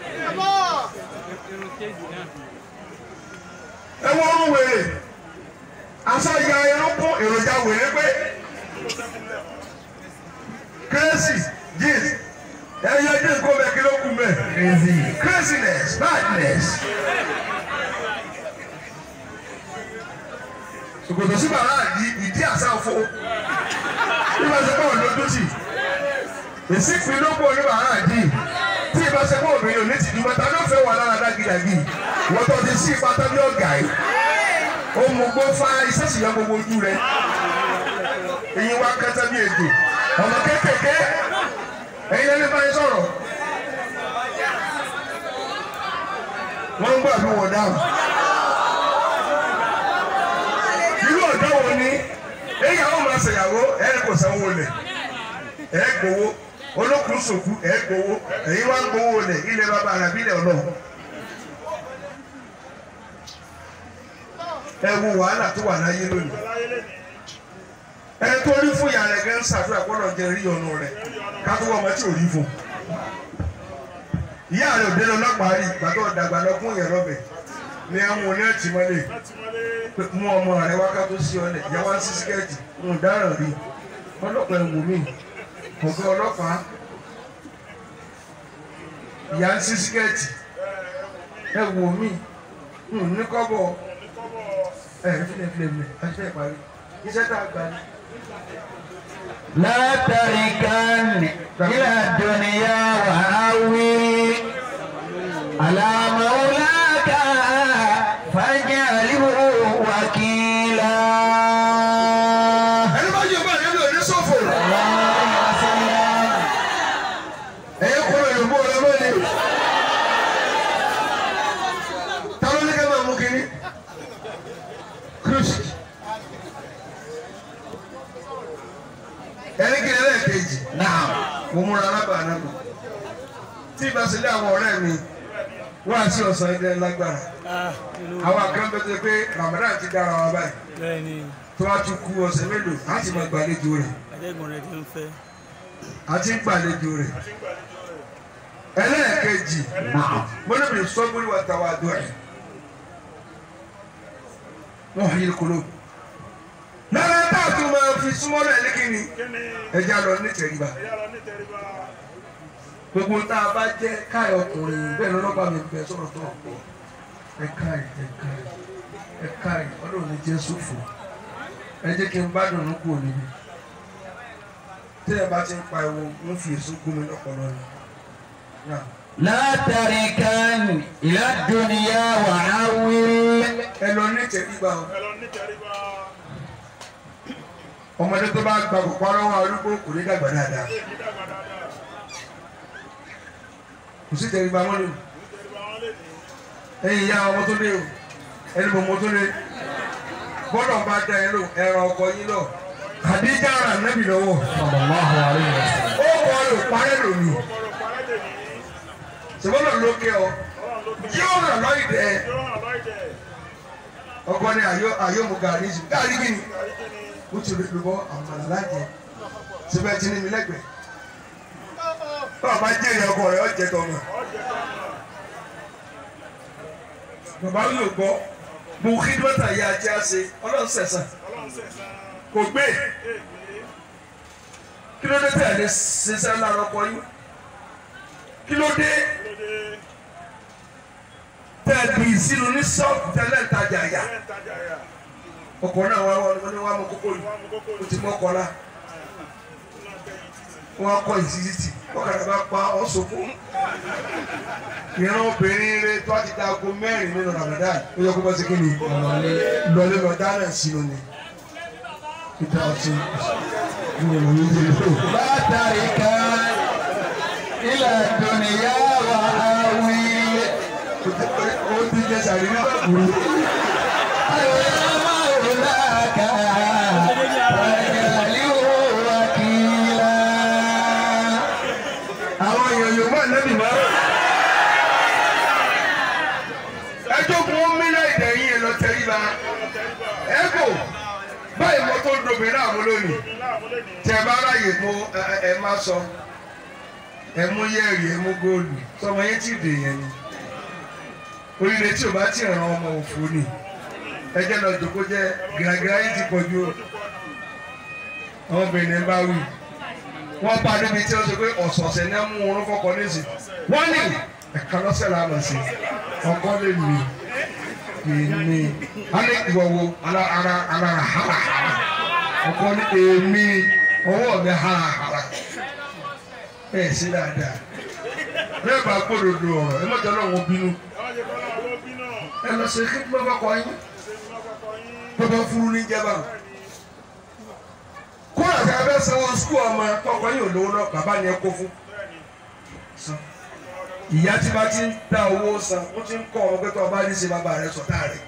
ẹ wọ́n ń wèrè aṣọ ya irun kún èròjà wèrè pé kérésì jeans ẹyẹ jeans kó bẹ kí ló kú mẹ craziness badness. Ògòdò sí bàrà àdí ìdí àsáfo nígbà tí bọ́ọ̀ lójú tì èsì pin ló bọ̀ ní bàrà àdí tí ìbá ṣe bọ́ obìnrin òní tìjú mọ́ta ló fẹ́ wà lára dágídàgí wọ́n tọ́ ti sí ipá tábí ọ̀gá yìí ó mú gbó fá iṣẹ́ sì yọ gbogbo ojú rẹ̀ èyí wá kẹtẹ bí èdè ọmọ kékèké ẹ̀yin lẹ́ni báyìí sọ̀rọ̀ wọ́n ń gbọ́ àbí wọ́n dáhùn. Èyí àwọn máa ṣèyàwó ẹ̀ kò sanwó lẹ̀ ẹ̀ gbowó olókùn sòkú ẹ̀ gbowó èyí wá ń gbowó lẹ̀ ilẹ̀ bàbá àràbílẹ̀ ọ̀nà. Ẹ wo wàhálà tó wà láyé lónìí. Ẹ tó rí fún ìyá rẹ̀ gẹ́ ń ṣàdúrà gbọ́dọ̀ jẹ rí ọ̀nà rẹ̀ ká tó wọ ọmọ tí ò rí fún. Ìyá rẹ̀ òde lọ́lọ́pàá rí ìgbà tó dàgbà lọ fún ìyẹn rọ́bẹ̀ ní àwọn oníẹ̀tì mọ́lẹ̀. Mú ọmọ rẹ wákà tó sí ọlẹ ìyá wá sí síkẹ́ẹ̀tì ń dáràn rí ọlọ́pàá ẹ̀ wò mí ọ̀gá ọlọ́pàá ìyá ń sí síkẹ́ẹ̀tì ẹ̀ wò mí ń ní kọ́bọ̀ ẹ̀ fílẹ̀ fílẹ̀ fílẹ̀ àti ẹ̀ parí iṣẹ́ tá a gbà ní. látàrí kan ilà dùnìyà wàháwí àlàmọ́láka fàjà àlìwò wákìlá. ẹni bá yóò bá yẹn lò ní sọ́fò. ẹ̀yin kúrò ìlú ọ̀rẹ́ mọ́ni. táwọn ní ká máa mú kínní. kristu. ẹni kìíní lẹ́ẹ̀kejì. náà mo múra alábàá náà. tí ìbáṣelé àwọn ọ̀rẹ́ mi wọ́n á sí ọ̀sán ẹgbẹ́ lágbára. àwọn akẹ́kọ̀ọ́ pé Ramadan ti dára wa báyìí tó wá tún kú ọ̀sẹ̀ mélòó á ti máa gbàlejò rẹ̀ á ti ń gbàlejò rẹ̀ ẹlẹ́ẹ̀kejì mọ́lẹ́bí sọ́gbórí wa tàwa àdúrà ẹ̀ wọ́n fi kúrò lára tá a tún máa fi súnmọ́ náà ní kíni ẹja lọ ní tẹríba gbogbo tá a bá jẹ́ káyọ̀ ọkùnrin bẹ́ẹ̀ lọ́lọ́pàá mi bẹ̀ sọ̀rọ̀ tó ọ̀pọ̀ ẹ̀ka ẹ̀ka ẹ̀ka ọlọ́run ní Jésù fún ẹ jẹ́ kí n bá dùn ún kú níbi tí ẹ bá ti ń pa ewu ń fi èso gómi lọ́pọ̀lọ́ ni. látàrí kan ìlà dùnìyà wàháwí. ẹ lọ ní tẹríba o. ọmọdé tó bá gba kópa lọ́wọ́ arúgbó kò ní dàgbà dáadáa. kò sí tẹríba mọ́ lónìí. ẹ̀yin ìyá ọmọ tó lé o ẹni bò mọ tó lé bọ́dọ̀ bá dá ẹ lò ẹran ọkọ yín lọ Khadija ara nẹ́bí lọ́wọ́ ó kọ́ lò parẹ́ lòmí ṣùgbọ́n lókè ọ yóò ràn lọ́yìn dẹ ọkọ ní ayọ ayọ mu gàrí jù gàrí kí ni ó ti lè lọ àmàlà lájẹ síbẹ̀ tí ní mi lẹ́gbẹ̀ẹ́ bàbá jèrè ọkọ rẹ̀ ọ̀jẹ̀ tọmọ bàbá yóò gbọ́ mo kí dọ́tà yá ajá ṣe ọlọ́run sẹ̀sán kò gbé kí ló dé tẹ̀lé ṣiṣẹ́ lára ọkọ yín kí ló dé tẹ̀lé ìsinú ní ṣọ́ọ̀bù tẹ́lẹ̀ ìtajà yá ọkọ̀ náà wá wọ́n ní wọ́n mú kókó yìí ó ti mọ́ kọ́lá wọ́n kọ́ ìsísítì ọ̀kadà bá pa ọ̀ṣọ́kù ìran obìnrin rẹ tó a ti da aago mẹ́rin nínú Ramadan ó yẹ kó bá ti kí ni lọlé lọ dáná sínú ni ìdá ọtí ìwòye ìdílé tó. látàrí kan ilẹ̀ dùnìyà wà áwí. ó ti jẹ sàrí nígbà kúrú. ayọ̀ máa wò láàkà ọ̀gẹ̀lì wò wákìlá. àwọn èèyàn yóò máa nẹ́bí máa. ẹjọ́ kún ó mílẹ̀ ìdẹ̀yìn ẹ̀ lọ tẹríba. ẹ kò báyìí mo tó dobìnrin àmú lónìí tẹ bá ráyè mo ẹ má sọ ẹ mú yẹ́rì ẹ mú góòlù sọmọ yẹn ti dè yẹn ni oríire tí o bá ti ràn ọmọ òfò ni ẹjẹ lọ jòkó jẹ gíragíra yìí ti pọ̀jù àwọn obìnrin bá wí wọ́n bá níbi tí wọ́n sọ pé ọ̀sọ̀ọ̀sẹ̀ ní mú orún fọkọ nísì wọ́n ní ẹ̀ka lọ́sẹ̀ lànà sí ọkọ lè mí èmi alẹ́ ìwọ̀wọ̀ ara ara ara hara ọkọ ní èmi ọwọ́ mi hara hara ẹ̀ sí dáadáa bẹ́ẹ̀ bá gbódòdó ọ̀rọ̀ ẹ mọ̀jọ́ náà wọ́n bínú ẹ lọ sí kí gbọ́dọ̀ kọ́ yín gbọ́dọ̀ furu ní jẹba kó àti abẹ́ sanwó sukú ọmọ tọkọ yín ò lówó náà bàbá ni ẹ kó fún ìyá tí bá ti ń dá owó san ó ti ń kọ́ ọmọ pé tó ọba ní ṣe bàbá rẹ sọ̀tá rẹ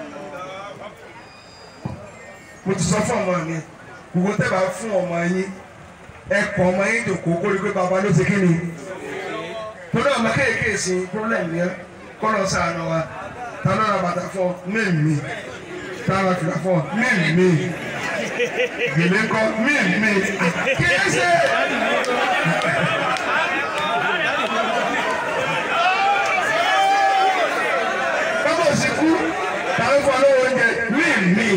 mo ti sọ fún ọmọ mi gbogbo tẹ́ bá fún ọmọ yín ẹ kọ́ ọmọ yín jòkó kó rí pé bàbá ló ti kí ni torí ọmọ kéèké sí problem yẹn kọ́ lọ sáà náà wa tana na bàtà fún mímì tana fìlà fún mímì gèlè ńkọ́ mímì kìí ṣe. bàbá òsìkú tàbí fún ọlọ́wọ́ oúnjẹ mímì.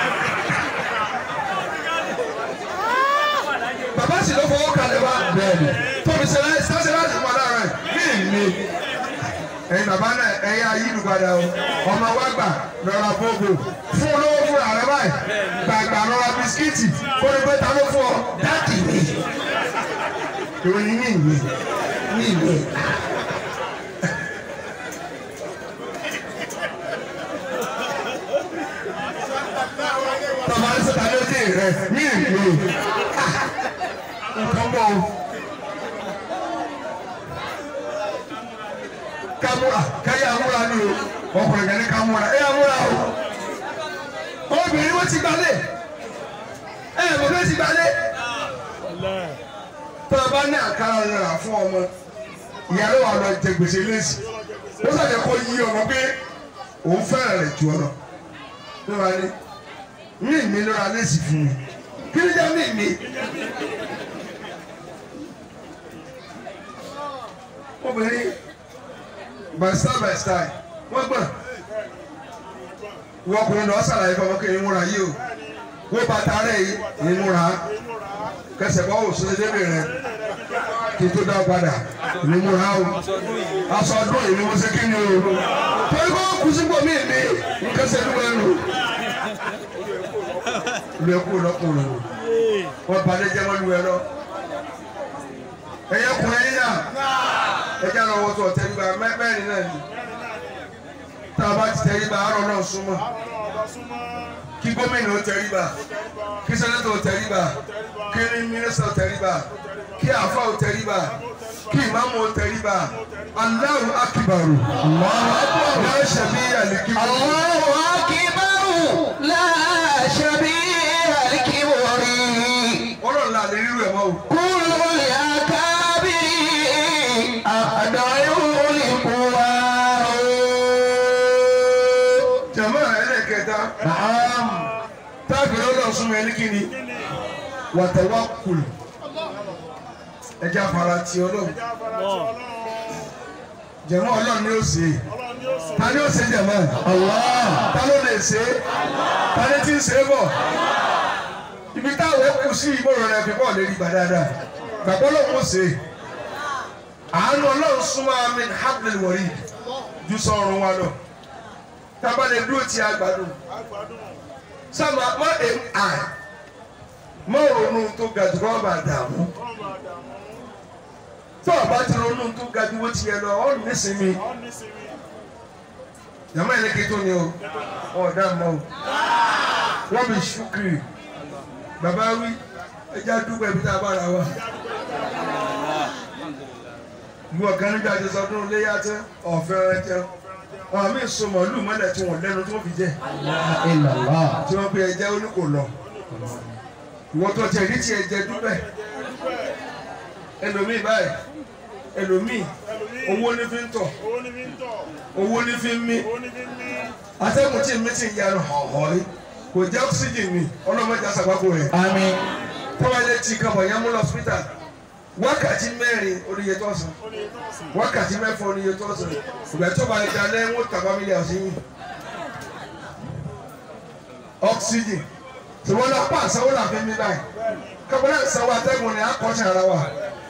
bàbá sì ló fọwọ́ kalẹ̀ wá bẹ́ẹ̀ni tóbi sẹ́lẹ̀ sẹ́lẹ̀ láti wà lára ẹ̀ mímì. ẹ̀yin bàbá náà ẹ̀yà ayélu padà o ọmọ wa gbà lọ́ra bóbó fún olówó fún ààrẹ báyìí gbàgbà lọ́ra bisikíìtì kó ní pé ta ló fún ọ dáàkì mi ìròyìn ní ìwé ní ìwé. tọ́ba ní sọ́ta ló dé rẹ̀ ní ìwé nǹkan bọ̀ o. kamura kaya amura ni o ọkùnrin kan ní kamura ẹ amura o obìnrin wọn ti gbalẹ̀ ẹ bọ fẹ ti gbalẹ̀ tó o bá ní àkàrà rà fún ọmọ ìyàrá wa lọ jẹ gbèsè lẹsì ó sàjẹ kó yí ọmọ pé òun fẹ́ràn rẹ̀ jù ọ lọ ló wà ní mí mi lóra lẹsì fún mi kí ni jẹ mí mi obìnrin. by style by style wọ́n gbọ́n wọ́n kùnrin lọ sàlàyé fọwọ́ kí n múra yìí o wọ́n bàtà rẹ̀ yìí ní múra kẹsẹ̀ bọ́ òsè débè rẹ̀ kí n tó dá padà ní múra o aṣọ ọdún yìí ni mo ṣe kí ni o torí kó kù sí gbòmí mi n kẹsẹ̀ dúpẹ́ nù lu ẹkú lọkùnrin wọ́n balẹ̀ jẹ́ wọ́n lu ẹ lọ ẹ̀yẹ kùnrin yìí náà ẹjẹ lọ wọtọ tẹríba mẹ́rin náà ni tá a bá ti tẹríba àárọ̀ náà súnmọ́ kí gómìnà tẹríba kí sẹ́nẹ́tọ̀ tẹríba kí mínísítà tẹríba kí àfà tẹríba kí ìmáàmù tẹríba Allahu akibaru la shabiha likibaru Allahu akibaru la shabiha likibari. ọlọ́run là lè rírú ẹ̀ mọ́ o. kúlù yà kábìrì àdàyò olùkọ́ wa o. jẹ̀mọ́ ẹlẹ́kẹ̀. ẹlẹ́kẹta نعم táàbì lọ́dọ̀ súnmọ́ ẹni kí ni watawakkul ẹja fara ti ọlọ́run Ẹja fara ti Ọlọ́run. jẹ̀mọ́ ọlọ́run ni ó ṣe Ọlọ́run ni ó ṣe. ta ni ó ṣe jẹ̀mọ́ الله ta ló lè ṣe ta ni tí ń ṣe é bọ̀ ibi táwọn ẹkù sí ìmọ̀ràn rẹ̀ fi bọ̀ lè rí gbà dáadáa gbàgbọ́ lọ́wọ́ ó ṣe àánú ọlọ́run súnmọ́ amin hablil warid ju sọ̀rùn wa lọ tábà lè dúró ti àgbàdo Àgbàdùn. sábà má ẹ̀ à má ronú tó ga jù kọ́ bá dààmú Ọlọ́run bá dààmú. tó o bá ti ronú tó ga jù wọ́n ti yẹ lọ ọ́ nísìnyí Ọ́ ní sinmi. jàmọ́ ẹ̀ ní kí tó ni o ọ̀dà mọ́ o wọ́n bí ṣúkìrì bàbá wí ẹja dúpọ̀ ibi tá a bá ra wa. Ìlú ọ̀gá nígbà tí sọdún léyà tẹ́ ọ̀fẹ́ rẹ jẹ́ àwọn míì so màálù mọ́lẹ̀ tí wọ́n lẹ́nu tí wọ́n fi jẹ́ إلا الله tí wọ́n pe ẹjẹ́ oníkò lọ. Ìwọ́n tó jẹ́ ìdí ẹjẹ́ dúpẹ́ ẹlòmíì báyìí ẹlòmíì owó ní fi ń tọ̀ Owó ní fi ń tọ̀. owó ní fi ń mí Owó ní fi ń mí. atẹ́gùn tí mi ti ń yanu họ̀họ̀ rí kò jẹ́ oxygen mi ọlọ́mọdé àṣàgbàgbò rẹ̀ آمين tọ́wálé tí kàbọ̀ yẹn mú lọ hospital wákàtí mẹ́rin oníye tó sàn Ó ní tọ́sí. wákàtí mẹ́fọ́ oníye tó sàn ìgbà tó bá ẹja lẹ́yìn wọ́n tàbá mílíọ̀nù sí yìí oxygen tí wọ́n lọ pa àsanwó làfi mí báyìí kábọ̀lá ìsanwó atẹ́gùn ni akọ́ṣẹ́ ara wa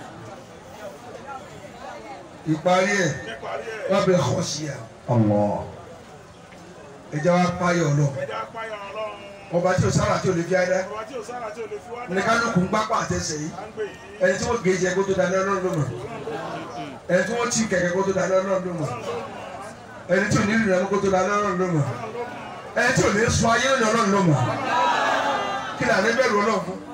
ìparí ẹ̀ Níparí ẹ̀. wọ́n bẹ kọ́ sí à الله ẹja wa páyọ̀ lọ Ẹja páyà Ọlọ́run. ọba tí o sára tí o lè fi adá Ọba tí ò sára tí ò lè fi wá dá. ní kálukú ń gbápá àtẹsẹ̀ yìí À ń gbé yìí. ẹni tí wọ́n gé jẹ kó tó dáná ọlọ́run ló mọ̀ ẹni tí wọ́n ti kẹ̀kẹ́ kó tó dáná ọlọ́run ló mọ̀ ẹni tí ò ní ìrìnà kó tó dáná ọlọ́run ló mọ̀ ẹni tí ò ní sọ ayé ọlọ́run ló mọ̀ kí làní bẹ̀rù ọlọ́run fún